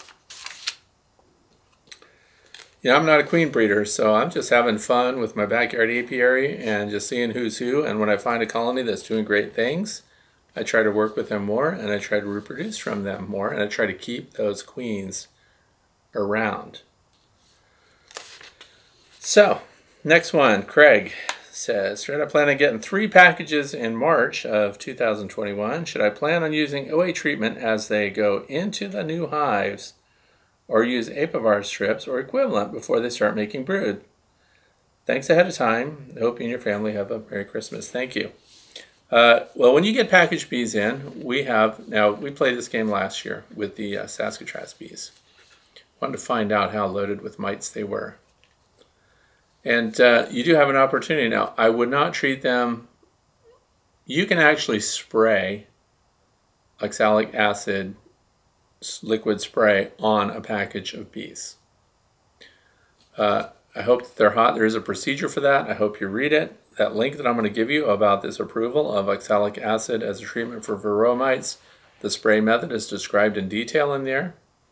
I'm not a queen breeder, so I'm just having fun with my backyard apiary and just seeing who's who. And when I find a colony that's doing great things, I try to work with them more, and I try to reproduce from them more, and I try to keep those queens around. So, next one, Craig says, should I plan on getting 3 packages in March of 2021? Should I plan on using OA treatment as they go into the new hives, or use Apivar Strips or equivalent before they start making brood? Thanks ahead of time. I hope you and your family have a Merry Christmas. Thank you. Well, when you get packaged bees in, we played this game last year with the Saskatraz bees. Wanted to find out how loaded with mites they were. And you do have an opportunity now. I would not treat them. You can actually spray oxalic acid liquid spray on a package of bees. I hope that they're hot. There is a procedure for that. I hope you read it. That link that I'm going to give you about this approval of oxalic acid as a treatment for varroa mites, the spray method is described in detail in there.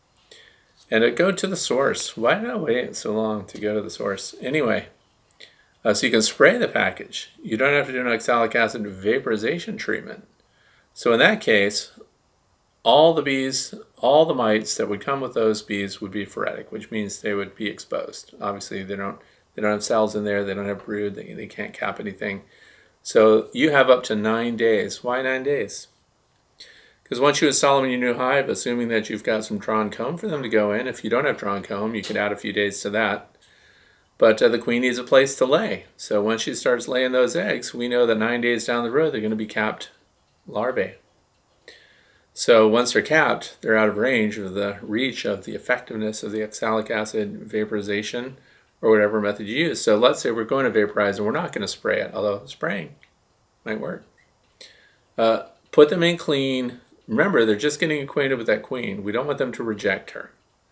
And go to the source. Why did I wait so long to go to the source? Anyway, so you can spray the package. You don't have to do an oxalic acid vaporization treatment. So in that case, all the bees, all the mites that would come with those bees would be phoretic, which means they would be exposed. Obviously, they don't have cells in there. They don't have brood. They can't cap anything. So you have up to 9 days. Why 9 days? Because once you install them in your new hive, assuming that you've got some drawn comb for them to go in, if you don't have drawn comb, you can add a few days to that. But the queen needs a place to lay. So once she starts laying those eggs, we know that 9 days down the road, they're going to be capped larvae. So once they're capped, they're out of range of the reach of the effectiveness of the oxalic acid vaporization or whatever method you use. So let's say we're going to vaporize and we're not going to spray it, although spraying might work. Put them in clean. Remember, they're just getting acquainted with that queen. We don't want them to reject her.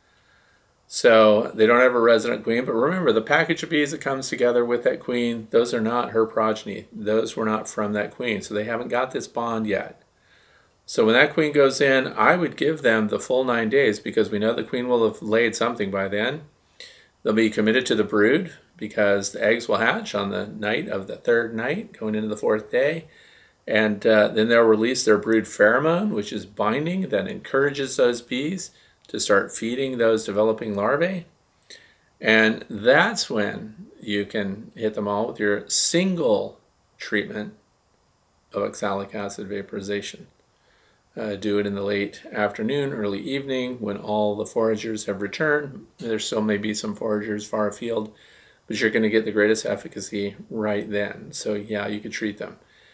So they don't have a resident queen, but remember, the package of bees that comes together with that queen, those are not her progeny. Those were not from that queen, so they haven't got this bond yet. So when that queen goes in, I would give them the full 9 days because we know the queen will have laid something by then. They'll be committed to the brood because the eggs will hatch on the night of the 3rd night, going into the 4th day. And then they'll release their brood pheromone, which is binding, that encourages those bees to start feeding those developing larvae. And that's when you can hit them all with your single treatment of oxalic acid vaporization. Do it in the late afternoon, early evening, when all the foragers have returned. There still may be some foragers far afield, but you're going to get the greatest efficacy right then. So yeah, you could treat them.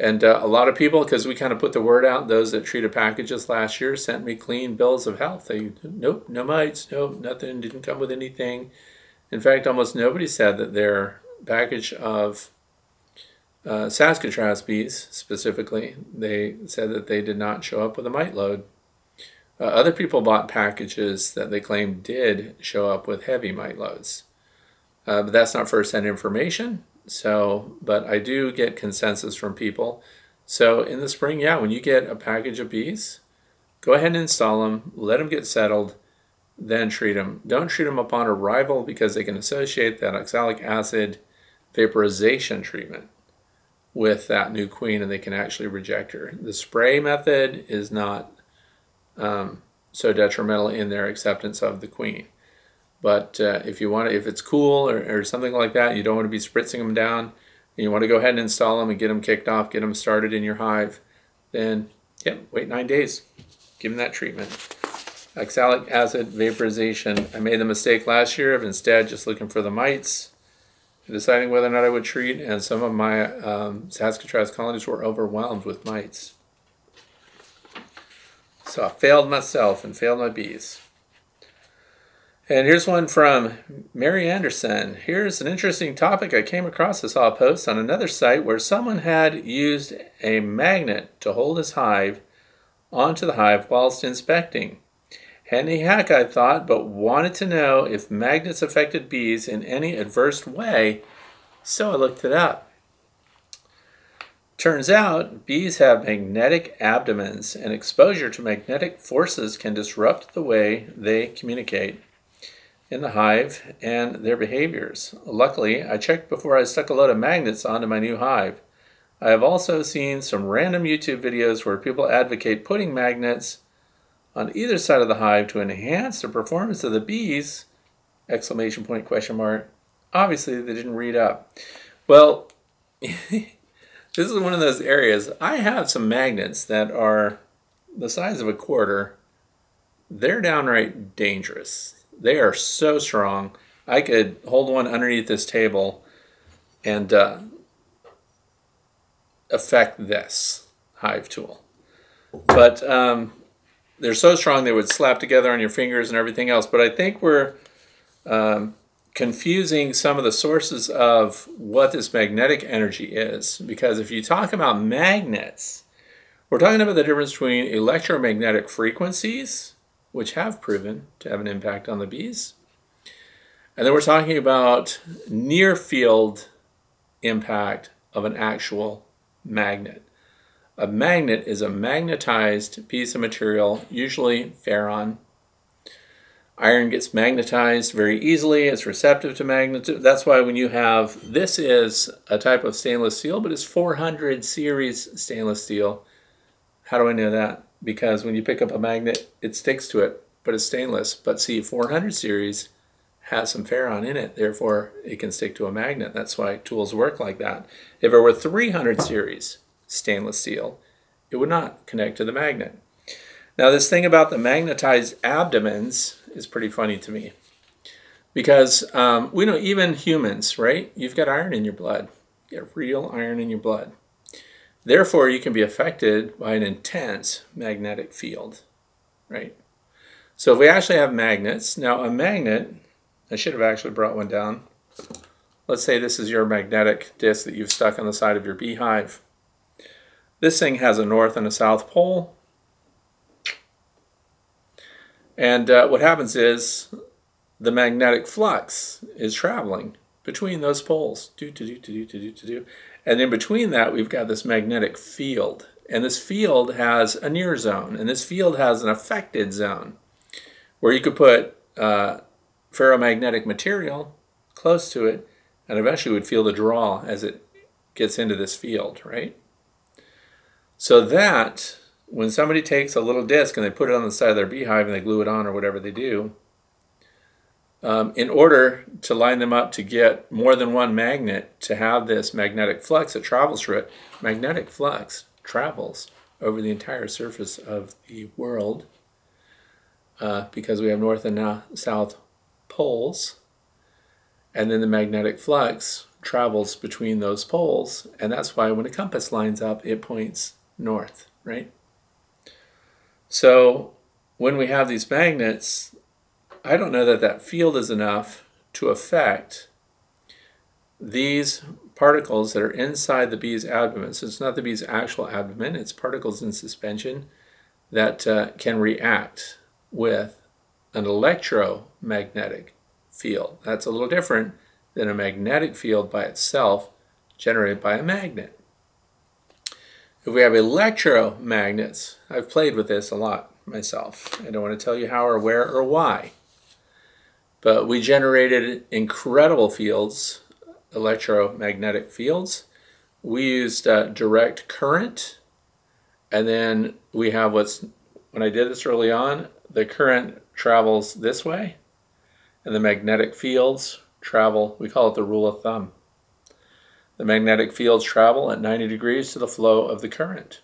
And a lot of people, because we kind of put the word out, those that treated packages last year sent me clean bills of health. They, nope, no mites, nope, nothing, didn't come with anything. In fact, almost nobody said that their package of Saskatraz bees, specifically, they said that they did not show up with a mite load. Other people bought packages that they claimed did show up with heavy mite loads. But that's not first-hand information. So, but I do get consensus from people. So in the spring, yeah, when you get a package of bees, go ahead and install them, let them get settled, then treat them. Don't treat them upon arrival because they can associate that oxalic acid vaporization treatment with that new queen and they can actually reject her. The spray method is not so detrimental in their acceptance of the queen. But if you want to, if it's cool or something like that, you don't want to be spritzing them down, and you want to go ahead and install them and get them kicked off, get them started in your hive, then yep, wait 9 days. Give them that treatment. Oxalic acid vaporization. I made the mistake last year of instead just looking for the mites, deciding whether or not I would treat, and some of my Saskatraz colonies were overwhelmed with mites. So I failed myself and failed my bees. And here's one from Mary Anderson. Here's an interesting topic. I came across. I saw a post on another site where someone had used a magnet to hold his hive onto the hive whilst inspecting. Handy hack, I thought, but wanted to know if magnets affected bees in any adverse way, so I looked it up. Turns out bees have magnetic abdomens, and exposure to magnetic forces can disrupt the way they communicate in the hive and their behaviors. Luckily, I checked before I stuck a load of magnets onto my new hive. I have also seen some random YouTube videos where people advocate putting magnets on either side of the hive to enhance the performance of the bees, exclamation point, question mark. Obviously, they didn't read up. Well, this is one of those areas. I have some magnets that are the size of a quarter. They're downright dangerous. They are so strong. I could hold one underneath this table and affect this hive tool. But they're so strong they would slap together on your fingers and everything else. But I think we're confusing some of the sources of what this magnetic energy is. Because if you talk about magnets, we're talking about the difference between electromagnetic frequencies, which have proven to have an impact on the bees. And then we're talking about near field impact of an actual magnet. A magnet is a magnetized piece of material, usually ferron. Iron gets magnetized very easily. It's receptive to magnetism. That's why when you have, this is a type of stainless steel, but it's 400 series stainless steel. How do I know that? Because when you pick up a magnet, it sticks to it, but it's stainless. But see, 400 series has some ferron in it, therefore it can stick to a magnet. That's why tools work like that. If it were 300 series stainless steel, it would not connect to the magnet. Now this thing about the magnetized abdomens is pretty funny to me. Because we know even humans, right? You've got iron in your blood. You have real iron in your blood. Therefore, you can be affected by an intense magnetic field, right? So if we actually have magnets, now a magnet, I should have actually brought one down. Let's say this is your magnetic disc that you've stuck on the side of your beehive. This thing has a north and a south pole. And what happens is the magnetic flux is traveling between those poles. And in between that, we've got this magnetic field. And this field has a near zone. And this field has an affected zone where you could put ferromagnetic material close to it and eventually would feel the draw as it gets into this field, right? So that, when somebody takes a little disc and they put it on the side of their beehive and they glue it on or whatever they do, in order to line them up to get more than one magnet to have this magnetic flux that travels through it, magnetic flux travels over the entire surface of the world because we have north and south poles, and then the magnetic flux travels between those poles, and that's why when a compass lines up, it points north, right? So when we have these magnets, I don't know that that field is enough to affect these particles that are inside the bee's abdomen. So it's not the bee's actual abdomen, it's particles in suspension that can react with an electromagnetic field. That's a little different than a magnetic field by itself generated by a magnet. If we have electromagnets, I've played with this a lot myself. I don't want to tell you how or where or why, but we generated incredible fields, electromagnetic fields. We used direct current, and then we have when I did this early on, the current travels this way, and the magnetic fields travel, we call it the rule of thumb. The magnetic fields travel at 90 degrees to the flow of the current.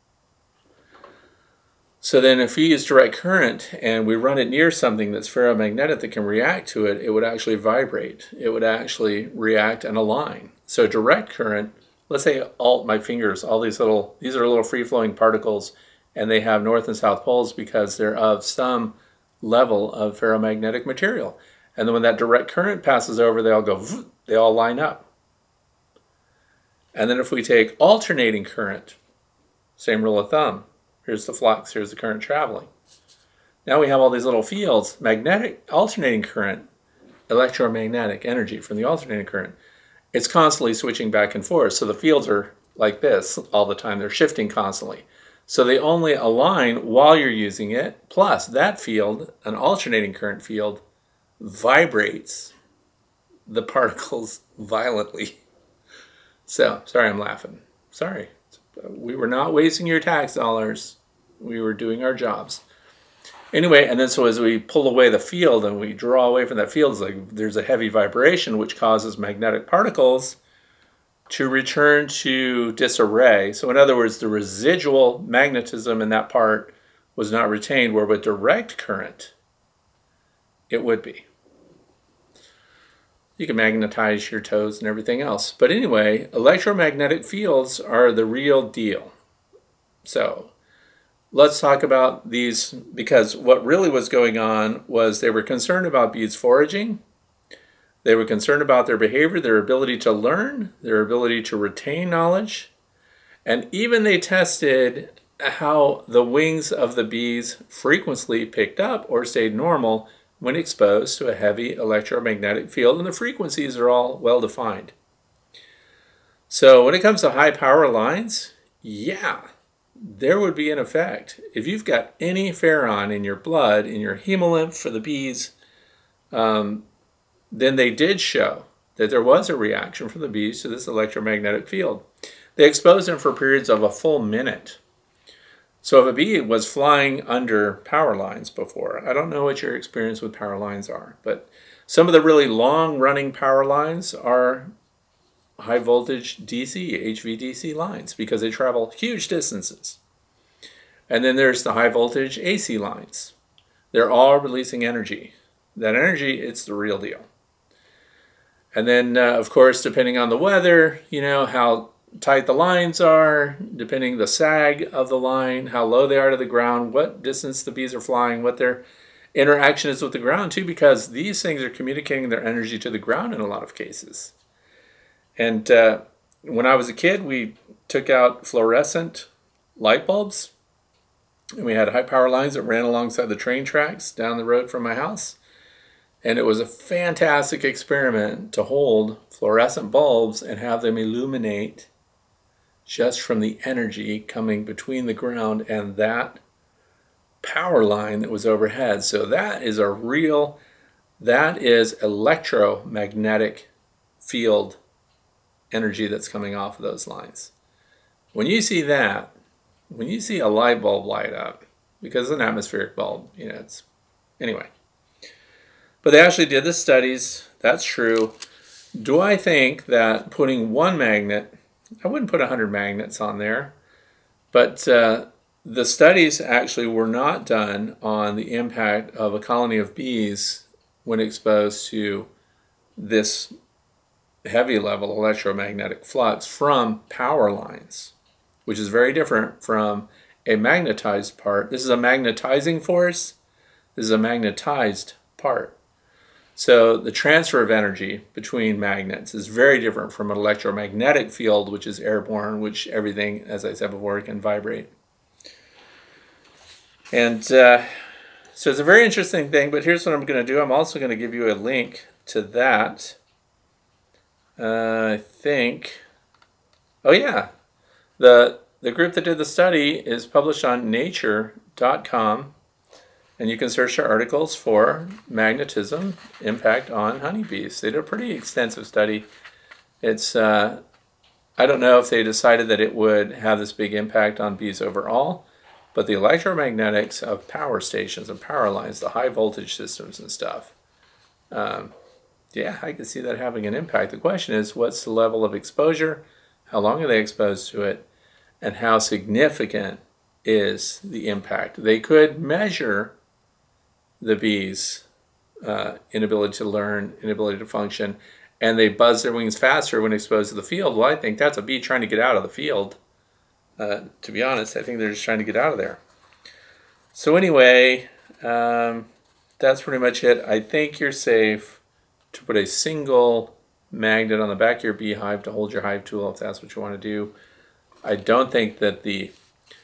So then if we use direct current and we run it near something that's ferromagnetic that can react to it, it would actually vibrate. It would actually react and align. So direct current, let's say my fingers, these are little free-flowing particles, and they have north and south poles because they're of some level of ferromagnetic material. And then when that direct current passes over, they all go, they all line up. And then if we take alternating current, same rule of thumb, here's the flux, here's the current traveling. Now we have all these little fields, magnetic, alternating current, electromagnetic energy from the alternating current. It's constantly switching back and forth. So the fields are like this all the time. They're shifting constantly. So they only align while you're using it. Plus that field, an alternating current field, vibrates the particles violently. So, sorry I'm laughing. Sorry. We were not wasting your tax dollars. We were doing our jobs. Anyway, and then so as we pull away the field and we draw away from that field, it's like there's a heavy vibration which causes magnetic particles to return to disarray. So in other words, the residual magnetism in that part was not retained, where with direct current, it would be. You can magnetize your toes and everything else. But anyway, electromagnetic fields are the real deal. So let's talk about these, because what really was going on was they were concerned about bees foraging. They were concerned about their behavior, their ability to learn, their ability to retain knowledge. And even they tested how the wings of the bees frequently picked up or stayed normal when exposed to a heavy electromagnetic field, and the frequencies are all well defined. So when it comes to high power lines, yeah, there would be an effect. If you've got any ferron in your blood, in your hemolymph for the bees, then they did show that there was a reaction from the bees to this electromagnetic field. They exposed them for periods of a full minute. So if a bee was flying under power lines before, I don't know what your experience with power lines are, but some of the really long-running power lines are high voltage DC, HVDC lines, because they travel huge distances. And then there's the high voltage AC lines. They're all releasing energy. That energy, it's the real deal. And then, of course, depending on the weather, you know, how tight the lines are, depending the sag of the line, how low they are to the ground, what distance the bees are flying, what their interaction is with the ground too, because these things are communicating their energy to the ground in a lot of cases. And when I was a kid, we took out fluorescent light bulbs, and we had high power lines that ran alongside the train tracks down the road from my house. And it was a fantastic experiment to hold fluorescent bulbs and have them illuminate just from the energy coming between the ground and that power line that was overhead. So that is that is electromagnetic field energy that's coming off of those lines. When you see that, when you see a light bulb light up, because it's an atmospheric bulb, you know, anyway. But they actually did the studies, that's true. Do I think that putting one magnet, I wouldn't put 100 magnets on there, but the studies actually were not done on the impact of a colony of bees when exposed to this heavy level electromagnetic flux from power lines, which is very different from a magnetized part. This is a magnetizing force. This is a magnetized part. So the transfer of energy between magnets is very different from an electromagnetic field, which is airborne, which everything, as I said before, can vibrate. And so it's a very interesting thing, but here's what I'm going to do. I'm also going to give you a link to that. I think, oh yeah, the group that did the study is published on nature.com. And you can search their articles for magnetism impact on honeybees. They did a pretty extensive study. It's, I don't know if they decided that it would have this big impact on bees overall, but the electromagnetics of power stations and power lines, the high voltage systems and stuff, yeah, I can see that having an impact. The question is, what's the level of exposure? How long are they exposed to it? And how significant is the impact? They could measure the bees' inability to learn, inability to function, and they buzz their wings faster when exposed to the field. Well, I think that's a bee trying to get out of the field. To be honest, I think they're just trying to get out of there. So anyway, that's pretty much it. I think you're safe to put a single magnet on the back of your beehive to hold your hive tool if that's what you want to do. I don't think that the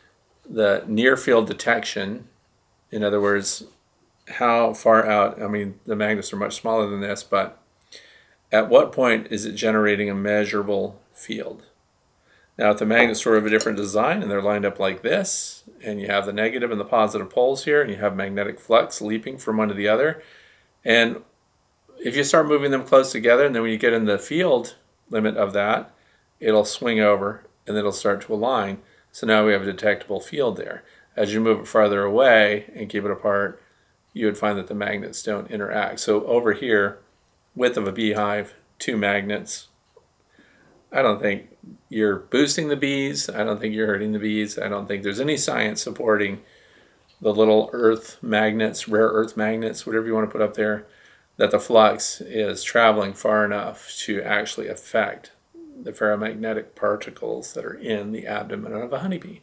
near field detection, in other words, how far out, I mean, the magnets are much smaller than this, but at what point is it generating a measurable field? Now, if the magnet's sort of a different design and they're lined up like this, and you have the negative and the positive poles here, and you have magnetic flux leaping from one to the other, and if you start moving them close together, and then when you get in the field limit of that, it'll swing over, and then it'll start to align. So now we have a detectable field there. As you move it farther away and keep it apart, you would find that the magnets don't interact. So over here, width of a beehive, 2 magnets. I don't think you're boosting the bees. I don't think you're hurting the bees. I don't think there's any science supporting the little earth magnets, rare earth magnets, whatever you want to put up there, that the flux is traveling far enough to actually affect the ferromagnetic particles that are in the abdomen of a honeybee.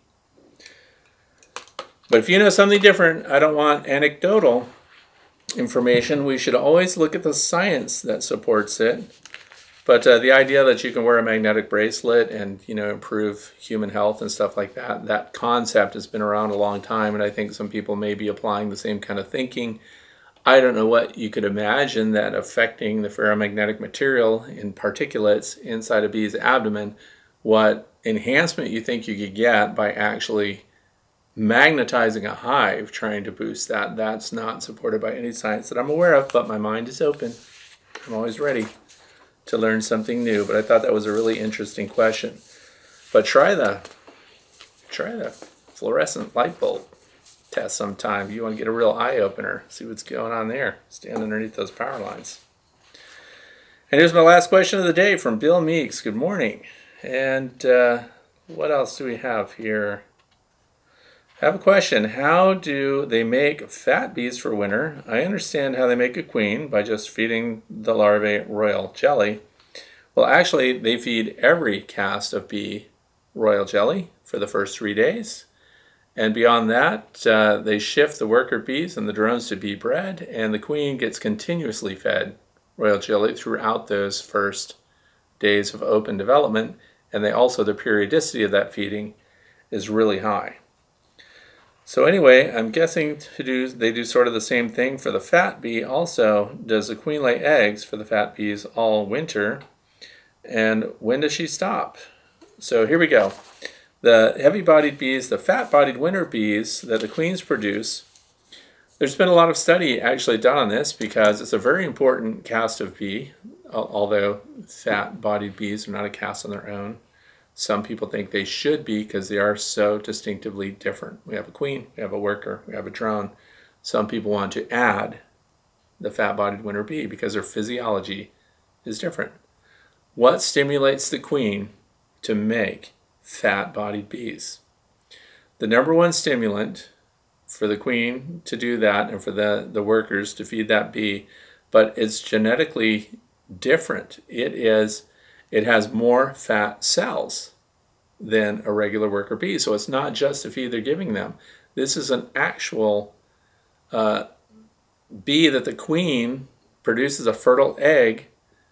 But if you know something different, I don't want anecdotal information. We should always look at the science that supports it. But the idea that you can wear a magnetic bracelet and, you know, improve human health and stuff like that, that concept has been around a long time, and I think some people may be applying the same kind of thinking. I don't know what you could imagine that affecting the ferromagnetic material in particulates inside a bee's abdomen, what enhancement you think you could get by actually magnetizing a hive trying to boost that. That's not supported by any science that I'm aware of, but my mind is open. I'm always ready to learn something new, but I thought that was a really interesting question. But try the fluorescent light bulb test sometime. You want to get a real eye-opener, see what's going on there. Stand underneath those power lines. And here's my last question of the day from Bill Meeks. Good morning. And what else do we have here? I have a question. How do they make fat bees for winter? I understand how they make a queen by just feeding the larvae royal jelly. Well, actually, they feed every caste of bee royal jelly for the first 3 days. And beyond that, they shift the worker bees and the drones to bee bread, and the queen gets continuously fed royal jelly throughout those first days of open development. And they also, the periodicity of that feeding is really high. So anyway, I'm guessing they do sort of the same thing for the fat bee also. Does the queen lay eggs for the fat bees all winter? And when does she stop? So here we go. The heavy-bodied bees, the fat-bodied winter bees that the queens produce, there's been a lot of study actually done on this because it's a very important caste of bee, although fat-bodied bees are not a caste on their own. Some people think they should be because they are so distinctively different. We have a queen, we have a worker, we have a drone. Some people want to add the fat-bodied winter bee because their physiology is different. What stimulates the queen to make fat-bodied bees? The number one stimulant for the queen to do that and for the workers to feed that bee, but it's genetically different. It has more fat cells than a regular worker bee. So it's not just the feed they're giving them. This is an actual bee that the queen produces a fertile egg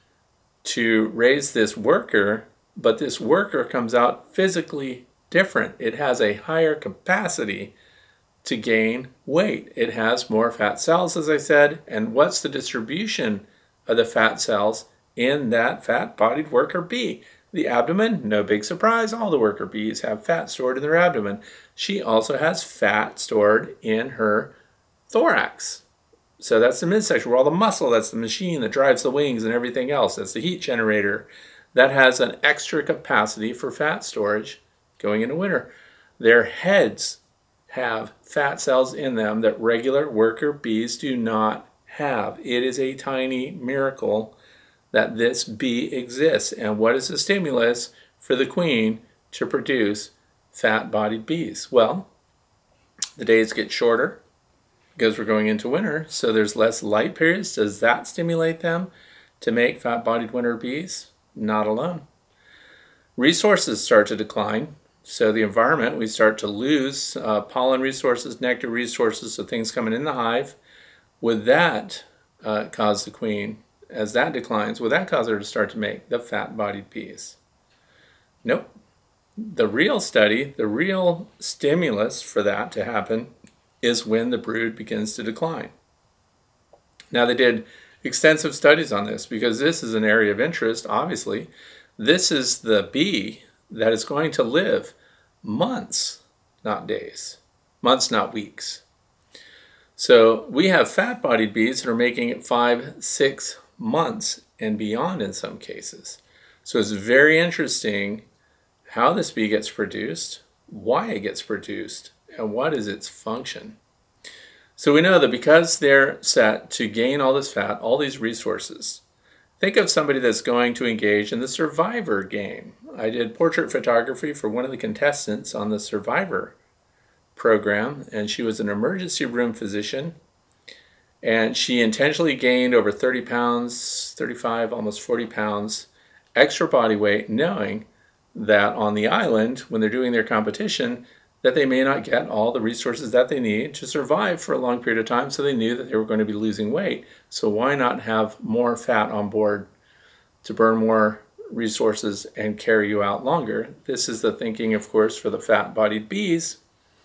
to raise this worker, but this worker comes out physically different. It has a higher capacity to gain weight. It has more fat cells, as I said, and what's the distribution of the fat cells in that fat-bodied worker bee? The abdomen, no big surprise, all the worker bees have fat stored in their abdomen. She also has fat stored in her thorax. So that's the midsection where all the muscle, that's the machine that drives the wings and everything else. That's the heat generator. That has an extra capacity for fat storage going into winter. Their heads have fat cells in them that regular worker bees do not have. It is a tiny miracle that this bee exists. And what is the stimulus for the queen to produce fat-bodied bees? Well, the days get shorter because we're going into winter, so there's less light periods. Does that stimulate them to make fat-bodied winter bees? Not alone. Resources start to decline. So the environment, we start to lose pollen resources, nectar resources, so things coming in the hive. Would that cause the queen, as that declines, would that cause her to start to make the fat-bodied bees? Nope. The real study, the real stimulus for that to happen is when the brood begins to decline. Now, they did extensive studies on this because this is an area of interest, obviously. This is the bee that is going to live months, not days. Months, not weeks. So we have fat-bodied bees that are making it 5-6 months and beyond in some cases. So it's very interesting how this bee gets produced, why it gets produced, and what is its function. So we know that because they're set to gain all this fat, all these resources, think of somebody that's going to engage in the Survivor game. I did portrait photography for one of the contestants on the Survivor program, and she was an emergency room physician, and she intentionally gained over 30 pounds, 35, almost 40 pounds extra body weight, knowing that on the island, when they're doing their competition, that they may not get all the resources that they need to survive for a long period of time, so they knew that they were going to be losing weight. So why not have more fat on board to burn more resources and carry you out longer? This is the thinking, of course, for the fat-bodied bees.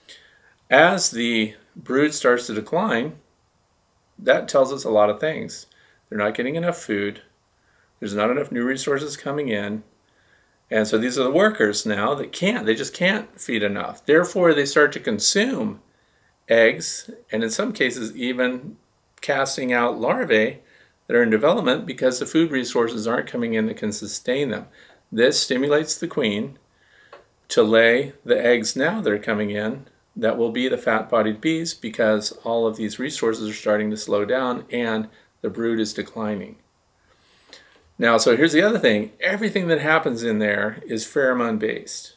As the brood starts to decline, that tells us a lot of things. They're not getting enough food. There's not enough new resources coming in. And so these are the workers now that they just can't feed enough. Therefore, they start to consume eggs, and in some cases even casting out larvae that are in development because the food resources aren't coming in that can sustain them. This stimulates the queen to lay the eggs now that are coming in that will be the fat-bodied bees because all of these resources are starting to slow down and the brood is declining. Now, so here's the other thing. Everything that happens in there is pheromone-based.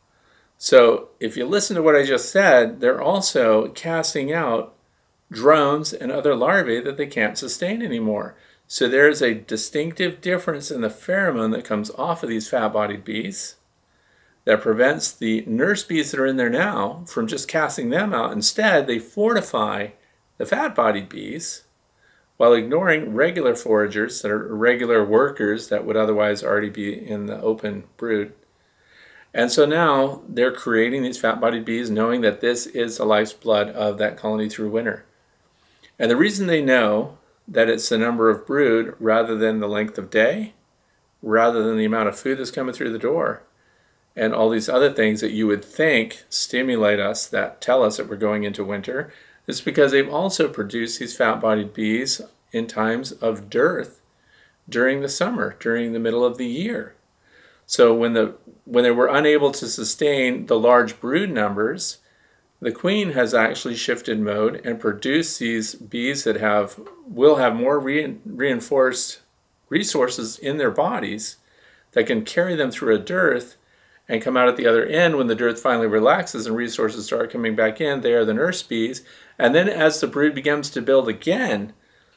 So if you listen to what I just said, they're also casting out drones and other larvae that they can't sustain anymore. So there's a distinctive difference in the pheromone that comes off of these fat-bodied bees that prevents the nurse bees that are in there now from just casting them out. Instead, they fortify the fat-bodied bees while ignoring regular foragers that are regular workers that would otherwise already be in the open brood. And so now they're creating these fat-bodied bees knowing that this is the lifeblood of that colony through winter. And the reason they know that it's the number of brood rather than the length of day, rather than the amount of food that's coming through the door, and all these other things that you would think stimulate us, that tell us that we're going into winter, is because they've also produced these fat-bodied bees in times of dearth during the summer, during the middle of the year. So when they were unable to sustain the large brood numbers, the queen has actually shifted mode and produced these bees that will have more reinforced resources in their bodies that can carry them through a dearth and come out at the other end when the dearth finally relaxes and resources start coming back in. They are the nurse bees. And then as the brood begins to build again,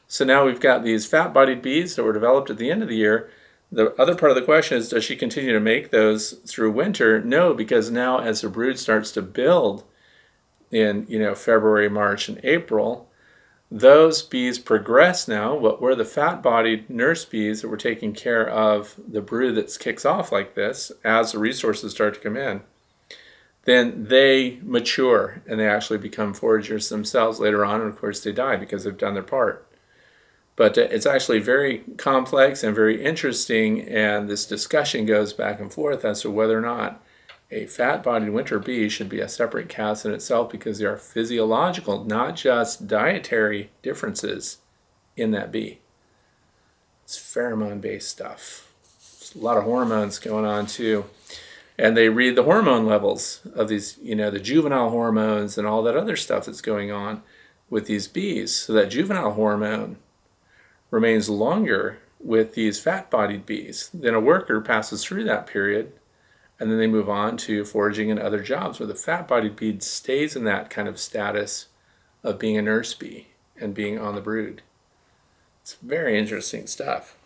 So now we've got these fat-bodied bees that were developed at the end of the year. The other part of the question is, does she continue to make those through winter? No, because now as the brood starts to build in February, March, and April, those bees progress now. What were the fat-bodied nurse bees that were taking care of the brood that kicks off like this as the resources start to come in, then they mature and they actually become foragers themselves later on, and of course they die because they've done their part. But it's actually very complex and very interesting, and this discussion goes back and forth as to whether or not a fat-bodied winter bee should be a separate caste in itself, because there are physiological, not just dietary differences in that bee. It's pheromone-based stuff. There's a lot of hormones going on too. And they read the hormone levels of these, the juvenile hormones and all that other stuff that's going on with these bees. So that juvenile hormone remains longer with these fat-bodied bees. Then a worker passes through that period, and then they move on to foraging and other jobs, where the fat-bodied bee stays in that kind of status of being a nurse bee and being on the brood. It's very interesting stuff.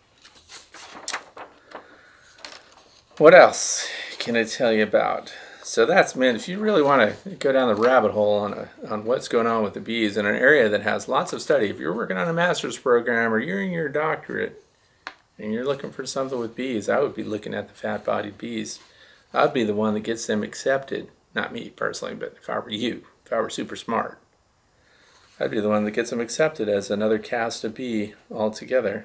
What else can I tell you about? So that's, man, if you really want to go down the rabbit hole on what's going on with the bees in an area that has lots of study, if you're working on a master's program or you're in your doctorate and you're looking for something with bees, I would be looking at the fat-bodied bees. I'd be the one that gets them accepted. Not me personally, but if I were you, if I were super smart, I'd be the one that gets them accepted as another caste of bee altogether.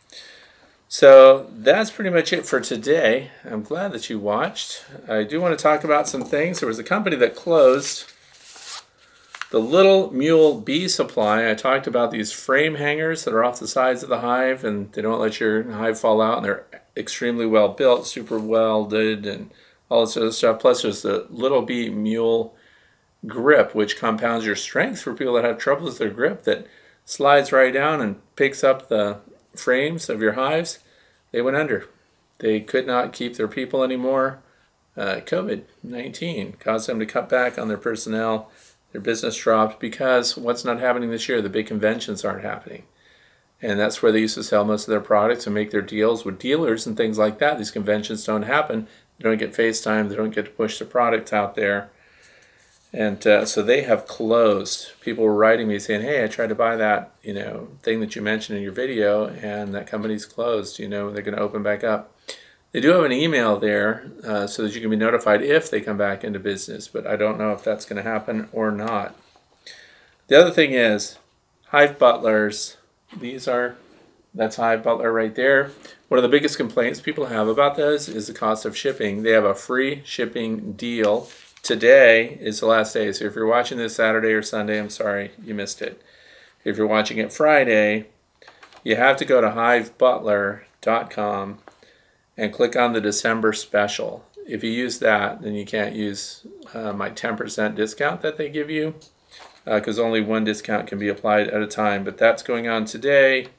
So that's pretty much it for today. I'm glad that you watched. I do want to talk about some things. There was a company that closed, the Little Mule Bee Supply. I talked about these frame hangers that are off the sides of the hive, and they don't let your hive fall out, and they're extremely well built, super welded, and all this other stuff. Plus there's the Little Bee Mule Grip, which compounds your strength for people that have trouble with their grip, that slides right down and picks up the frames of your hives. They went under. They could not keep their people anymore. COVID-19 caused them to cut back on their personnel. Their business dropped because what's not happening this year? The big conventions aren't happening. And that's where they used to sell most of their products and make their deals with dealers and things like that. These conventions don't happen. They don't get FaceTime. They don't get to push the products out there. And so they have closed. People were writing me saying, hey, I tried to buy that, thing that you mentioned in your video, and that company's closed. They're going to open back up. They do have an email there so that you can be notified if they come back into business, but I don't know if that's going to happen or not. The other thing is Hive Butlers. That's Hive Butler right there. One of the biggest complaints people have about those is the cost of shipping. They have a free shipping deal. Today is the last day, so if you're watching this Saturday or Sunday, I'm sorry you missed it. If you're watching it Friday, you have to go to hivebutler.com and click on the December special. If you use that, then you can't use my 10% discount that they give you, because only one discount can be applied at a time. But that's going on today,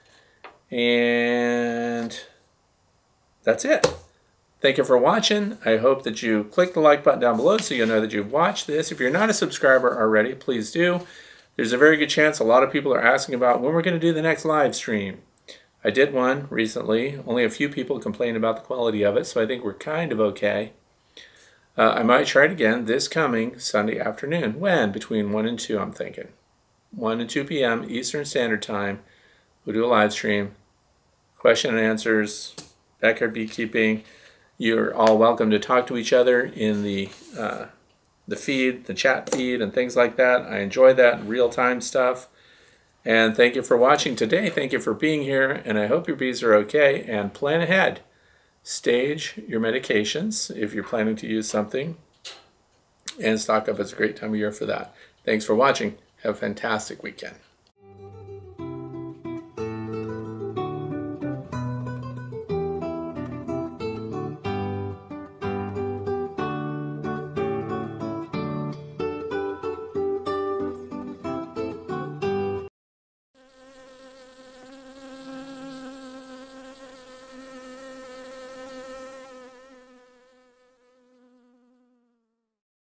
and that's it. Thank you for watching. I hope that you click the like button down below so you'll know that you've watched this. If you're not a subscriber already, please do. There's a very good chance a lot of people are asking about when we're going to do the next live stream. I did one recently. Only a few people complained about the quality of it, so I think we're kind of okay. I might try it again this coming Sunday afternoon. When? Between 1 and 2, I'm thinking. 1 and 2 p.m. Eastern Standard Time. We'll do a live stream. Question and answers. Backyard beekeeping. You're all welcome to talk to each other in the feed, the chat feed, and things like that. I enjoy that real-time stuff. And thank you for watching today. Thank you for being here, and I hope your bees are okay. And plan ahead. Stage your medications if you're planning to use something. And stock up. It's a great time of year for that. Thanks for watching. Have a fantastic weekend.